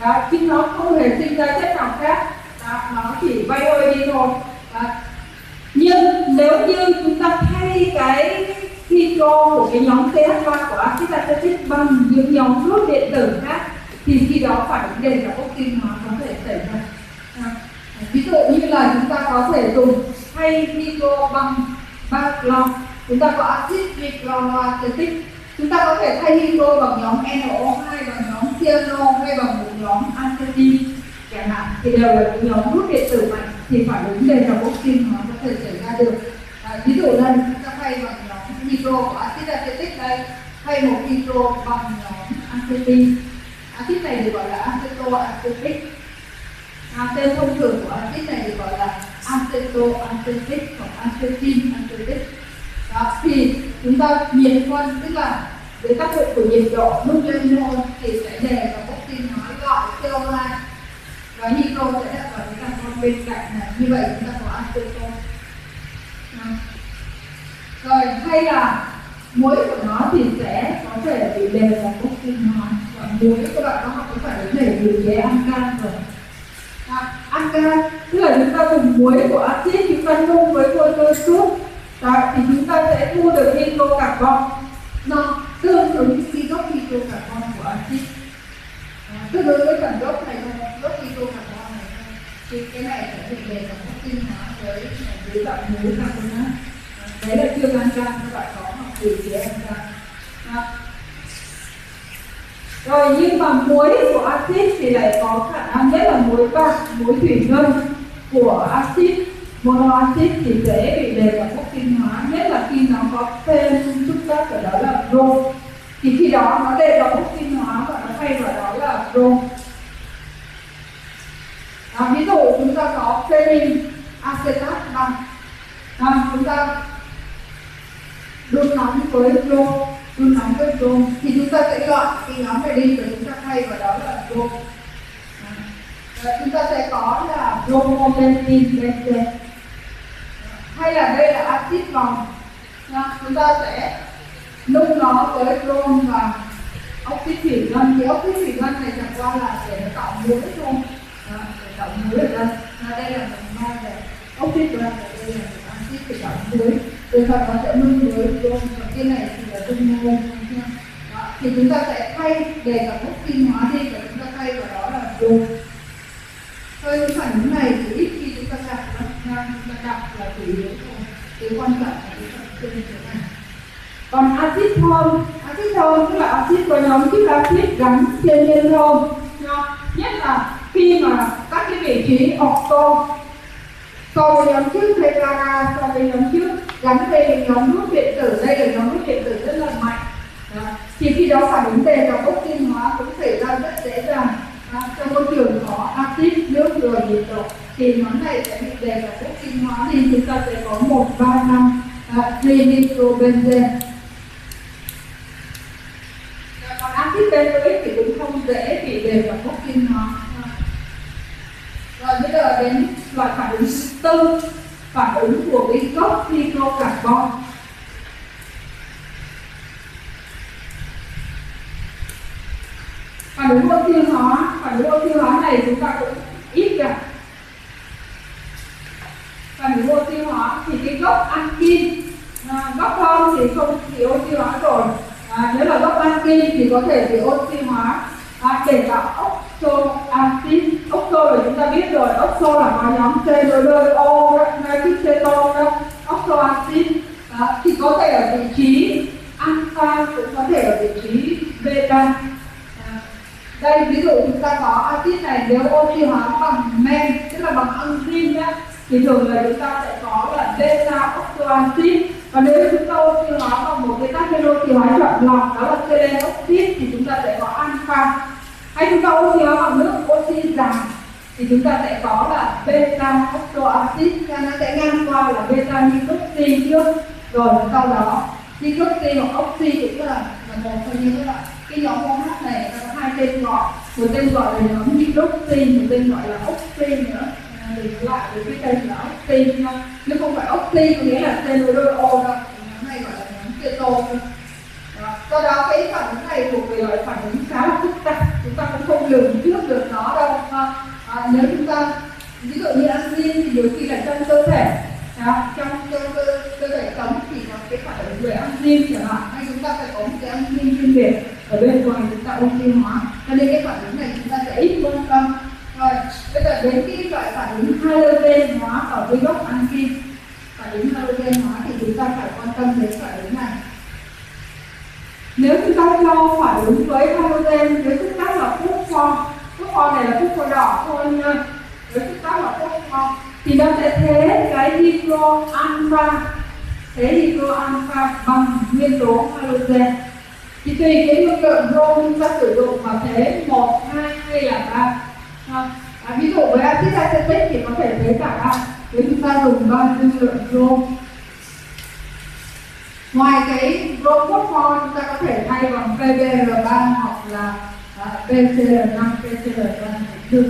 đó, chứ nó không hề sinh ra chất nào khác. Đó, nó chỉ bay hơi đi thôi. Đó. Nhưng nếu như chúng ta thay cái hydro của cái nhóm CH3 của axit acetic bằng những nhóm group điện tử khác thì khi đó phản ứng đền và oxy hóa có thể xảy ra. Ví dụ như là chúng ta có thể dùng thay hydro bằng background, chúng ta có axit glycolic, chúng ta có thể thay hydro bằng nhóm NO2, bằng nhóm cyano hay bằng một nhóm acetin chẳng hạn, thì đều là những nhóm group điện tử mạnh thì phản ứng đền và oxy hóa có thể xảy ra được. Ví dụ đây chúng ta thay bằng nhóm hydro của axit acetic đây, thay một hydro bằng nhóm acetin. Axit này được gọi là acetoacetic. Tên thông thường của axit này được gọi là acetoacetic hoặc acetin acetic. Đó, thì chúng ta nhiệt phân, tức là với tác dụng của nhiệt độ nung lên mol thì sẽ đề và oxy hóa gọi chloride và hydro sẽ đặt vào cái carbon bên cạnh này, như vậy chúng ta có acetone. Rồi hay là muối của nó thì sẽ có thể bị đề và oxy hóa. Và muối các bạn có học có phải vấn đề gì về ancan rồi. Ancan tức là chúng ta dùng muối của axit chúng ta nung với vôi cơ suốt. Đó, thì chúng ta sẽ thu được hydrocarbon, nó tương ứng với gốc hydrocarbon của axit, tương ứng với phần gốc này thôi, gốc hydrocarbon này thôi. Thì cái này sẽ bị đề và oxy hóa với dưới dạng muối carbonat. Đấy là chương ancan, các bạn có học từ phía ancan. Rồi nhưng mà muối của axit thì lại có khả năng nhất là muối bạc, muối thủy ngân của axit monoaxit thì dễ bị đề và oxy hóa, nhất là khi nó có tên xúc tác ở đó là brom, thì khi đó nó đề và oxy hóa và nó thay vào đó là brom. Ví dụ chúng ta có phenyl acetat bằng, chúng ta đun nóng với brom, đun nóng với brom thì chúng ta sẽ loại cái nhóm này đi và chúng ta thay vào đó là brom. Chúng ta sẽ có là bromobentin benzene, hay là đây là axit vòng, chúng ta sẽ nung nó với brom và oxy thủy ngân. Thì oxy thủy ngân này chẳng qua là để nó tạo muối thôi, để tạo muối ở đây. Đây là một mai này, oxy vòng đây là một axit để tạo muối. Từ phần nó sẽ nung với brom, và cái này thì là dung mol. Thì chúng ta sẽ thay để cả oxy hóa đi và chúng ta thay vào đó là brom. Thôi phản ứng này thì ít khi chúng ta gặp lắm, chúng ta gặp là chủ yếu thôi. Cái quan trọng là cái phần trên thế này. Còn axit thơm tức là axit có nhóm chữ axit gắn trên liên thơm, nhất là khi mà các cái vị trí octo so với nhóm trước tetra, so với nhóm trước gắn về nhóm group điện tử, đây là nhóm group điện tử rất là mạnh. Thì khi đó phản ứng đề và oxy hóa cũng xảy ra rất dễ dàng. Trong môi trường có axit, nước rồi nhiệt độ thì món này sẽ bị đề và oxy hóa, thì chúng ta sẽ có 135 trinitrobenzene. Còn axit benzoic thì cũng không dễ bị đề và oxy hóa. Rồi bây giờ đến loại phản ứng thứ tư, phản ứng của cái gốc hydrocarbon. Phản ứng oxy hóa này chúng ta cũng ít gặp. Phản ứng oxy hóa thì cái gốc alkin, gốc thơm thì không bị oxy hóa rồi. Nếu là gốc alkin thì có thể bị oxy hóa, kể cả oxoacid. Oxo là chúng ta biết rồi, oxo là có nhóm CH2O đó, nitric cetone đó, oxoacid thì có thể ở vị trí alpha, cũng có thể ở vị trí beta. Đây ví dụ chúng ta có axit này, nếu oxy hóa bằng men, tức là bằng enzyme nhé, thì thường là chúng ta sẽ có là beta oxoacid. Và nếu chúng ta oxy hóa bằng một cái tác nhân oxy hóa chọn lọc, đó là selen oxide, thì chúng ta sẽ có alpha. Hay chúng ta oxy hóa bằng nước oxy giảm thì chúng ta sẽ có là beta oxoacid, nó sẽ ngang qua là beta hydroxy trước, rồi sau đó hydroxy hoặc oxy cũng là một trong những các bạn. Cái nhóm OH này nó có hai tên gọi, một tên gọi là nhóm hydroxy, một tên gọi là oxy nữa. Đừng lại với cái tên là oxy thôi, chứ không phải oxy có nghĩa là CH2O đâu. Nhóm này gọi là nhóm ketone. Do đó cái phản ứng này thuộc về loại phản ứng khá là phức tạp, chúng chúng ta cũng không lường trước được nó đâu. Nếu chúng ta ví dụ như axit thì nhiều khi là trong cơ thể, trong cơ thể sống thì có cái phản ứng về enzyme chẳng hạn, hay chúng ta phải có một cái enzyme chuyên biệt ở bên ngoài chúng ta oxy hóa, cho nên cái phản ứng này chúng ta sẽ ít quan tâm. Rồi bây giờ đến cái loại phản ứng halogen hóa ở với gốc enzyme, phản ứng halogen hóa thì chúng ta phải quan tâm đến phản ứng này. Nếu chúng ta cho phản ứng với halogen với chất tác là phốt-pho này là phốt-pho đỏ thôi nha, với chất tác là phốt-pho thì nó sẽ thế cái hydroalpha, bằng nguyên tố halogen. Thì tùy cái mức lượng rho chúng ta sử dụng mà thế 1, 2 hay là 3. Ví dụ với axit acetic thì có thể thế cả 3 nếu chúng ta dùng bao nhiêu lượng rho. Ngoài cái rho phốt-pho chúng ta có thể thay bằng PBr3 hoặc là PCl5, PCl4.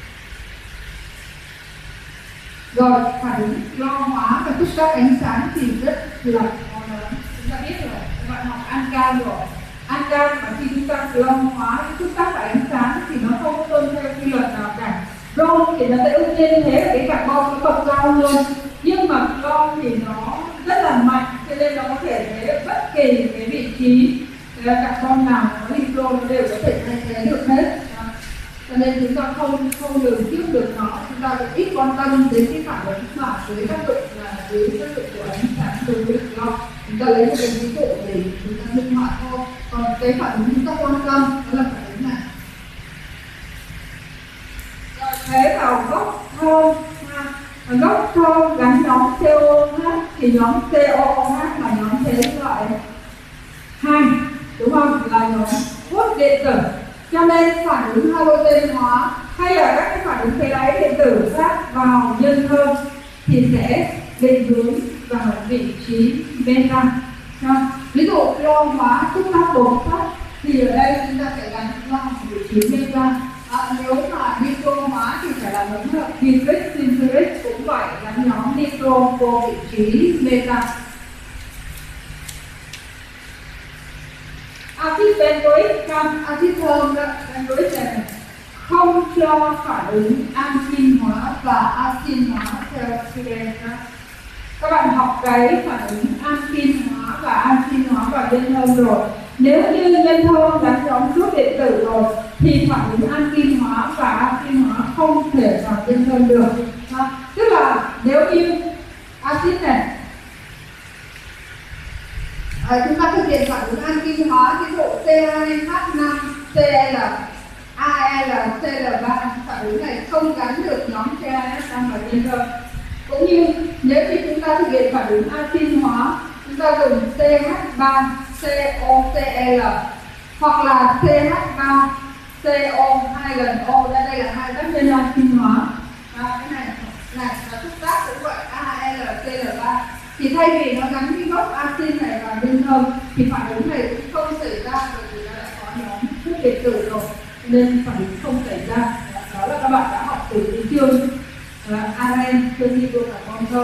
Rồi phản ứng lo hóa và túc tác ánh sáng thì rất là khó lớn. Chúng ta biết rồi, các bạn học ancan rồi. Ancan mà khi chúng ta lo hóa túc tác và ánh sáng thì nó không tuân theo quy luật nào cả. Ron thì nó sẽ ưu tiên thế là cái carbon nó bật cao hơn, nhưng mà ron thì nó rất là mạnh, cho nên nó có thể thế bất kỳ cái vị trí carbon nào có hydro nó đều có thể thay thế được hết. Cho nên chúng ta không lường trước được nó, chúng ta cũng ít quan tâm đến cái phản ứng mà dưới tác dụng của ánh sáng đối với ron. Chúng ta lấy một cái ví dụ để chúng ta minh họa thôi. Còn cái phản ứng chúng ta quan tâm đó là phản ứng này. Rồi thế vào gốc thơm, gốc thơm gắn nhóm COH thì nhóm COOH là nhóm thế loại 2, đúng không? Là nhóm hút điện tử. Cho nên phản ứng halogen hóa hay là các cái phản ứng thế đáy điện tử khác vào nhân thơm thì sẽ định hướng vào vị trí beta. Ví dụ clo hóa túc tác bột phát thì ở đây chúng ta sẽ gắn vào vị trí beta. Nếu mà nitro hóa thì phải là hỗn hợp nitric, sulfuric cũng vậy, gắn nhóm nitro vô vị trí beta. Axit benzoic, axit thơm benzoic này không cho phản ứng ancin hóa và acin hóa theo Siden. Các bạn học cái phản ứng ancin hóa và acin hóa vào nhân thơm rồi. Nếu như nhân thơm gắn nhóm thuốc điện tử rồi thì phản ứng ancin hóa và acin hóa không thể vào nhân thơm được. Tức là nếu như axit này chúng ta thực hiện phản ứng ancin hóa, ví dụ C2H5 Cl AlCl3, phản ứng này không gắn được nhóm C2H5 vào nhân thơm. Cũng như nếu như chúng ta thực hiện phản ứng ancin hóa, chúng ta dùng CH3 COCl hoặc là CH3 CO 2 lần O, đây là hai tác nhân ancin hóa. Cái này là túc tác cũng vậy, AlCl3. Thì thay vì nó gắn cái gốc axit này vào nhân thơm thì phản ứng này cũng không xảy ra, bởi vì nó đã có nhóm thuốc điện tử rồi nên phản ứng không xảy ra. Đó là các bạn đã học từ cái chương aren cơ carbon thơm.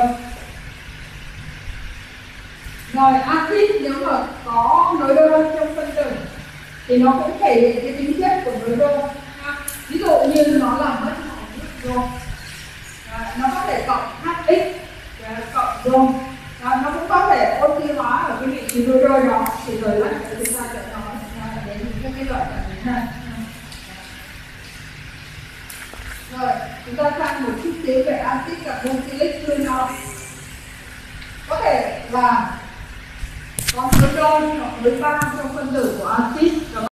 Rồi axit nếu mà có nối đôi trong phân tử thì nó cũng thể hiện cái tính chất của nối đôi. Ví dụ như nó làm mất hydro, nó có thể cộng HX cộng rho. Nó cũng có thể oxy hóa ở cái vị trí đôi đôi đó, thì rồi lát nữa chúng ta sẽ nói đến những cái loại phản ứng này. Rồi chúng ta sang một chút xíu về axit carboxylic phenol. Có thể là có nối đôi hoặc nối ba trong phân tử của axit.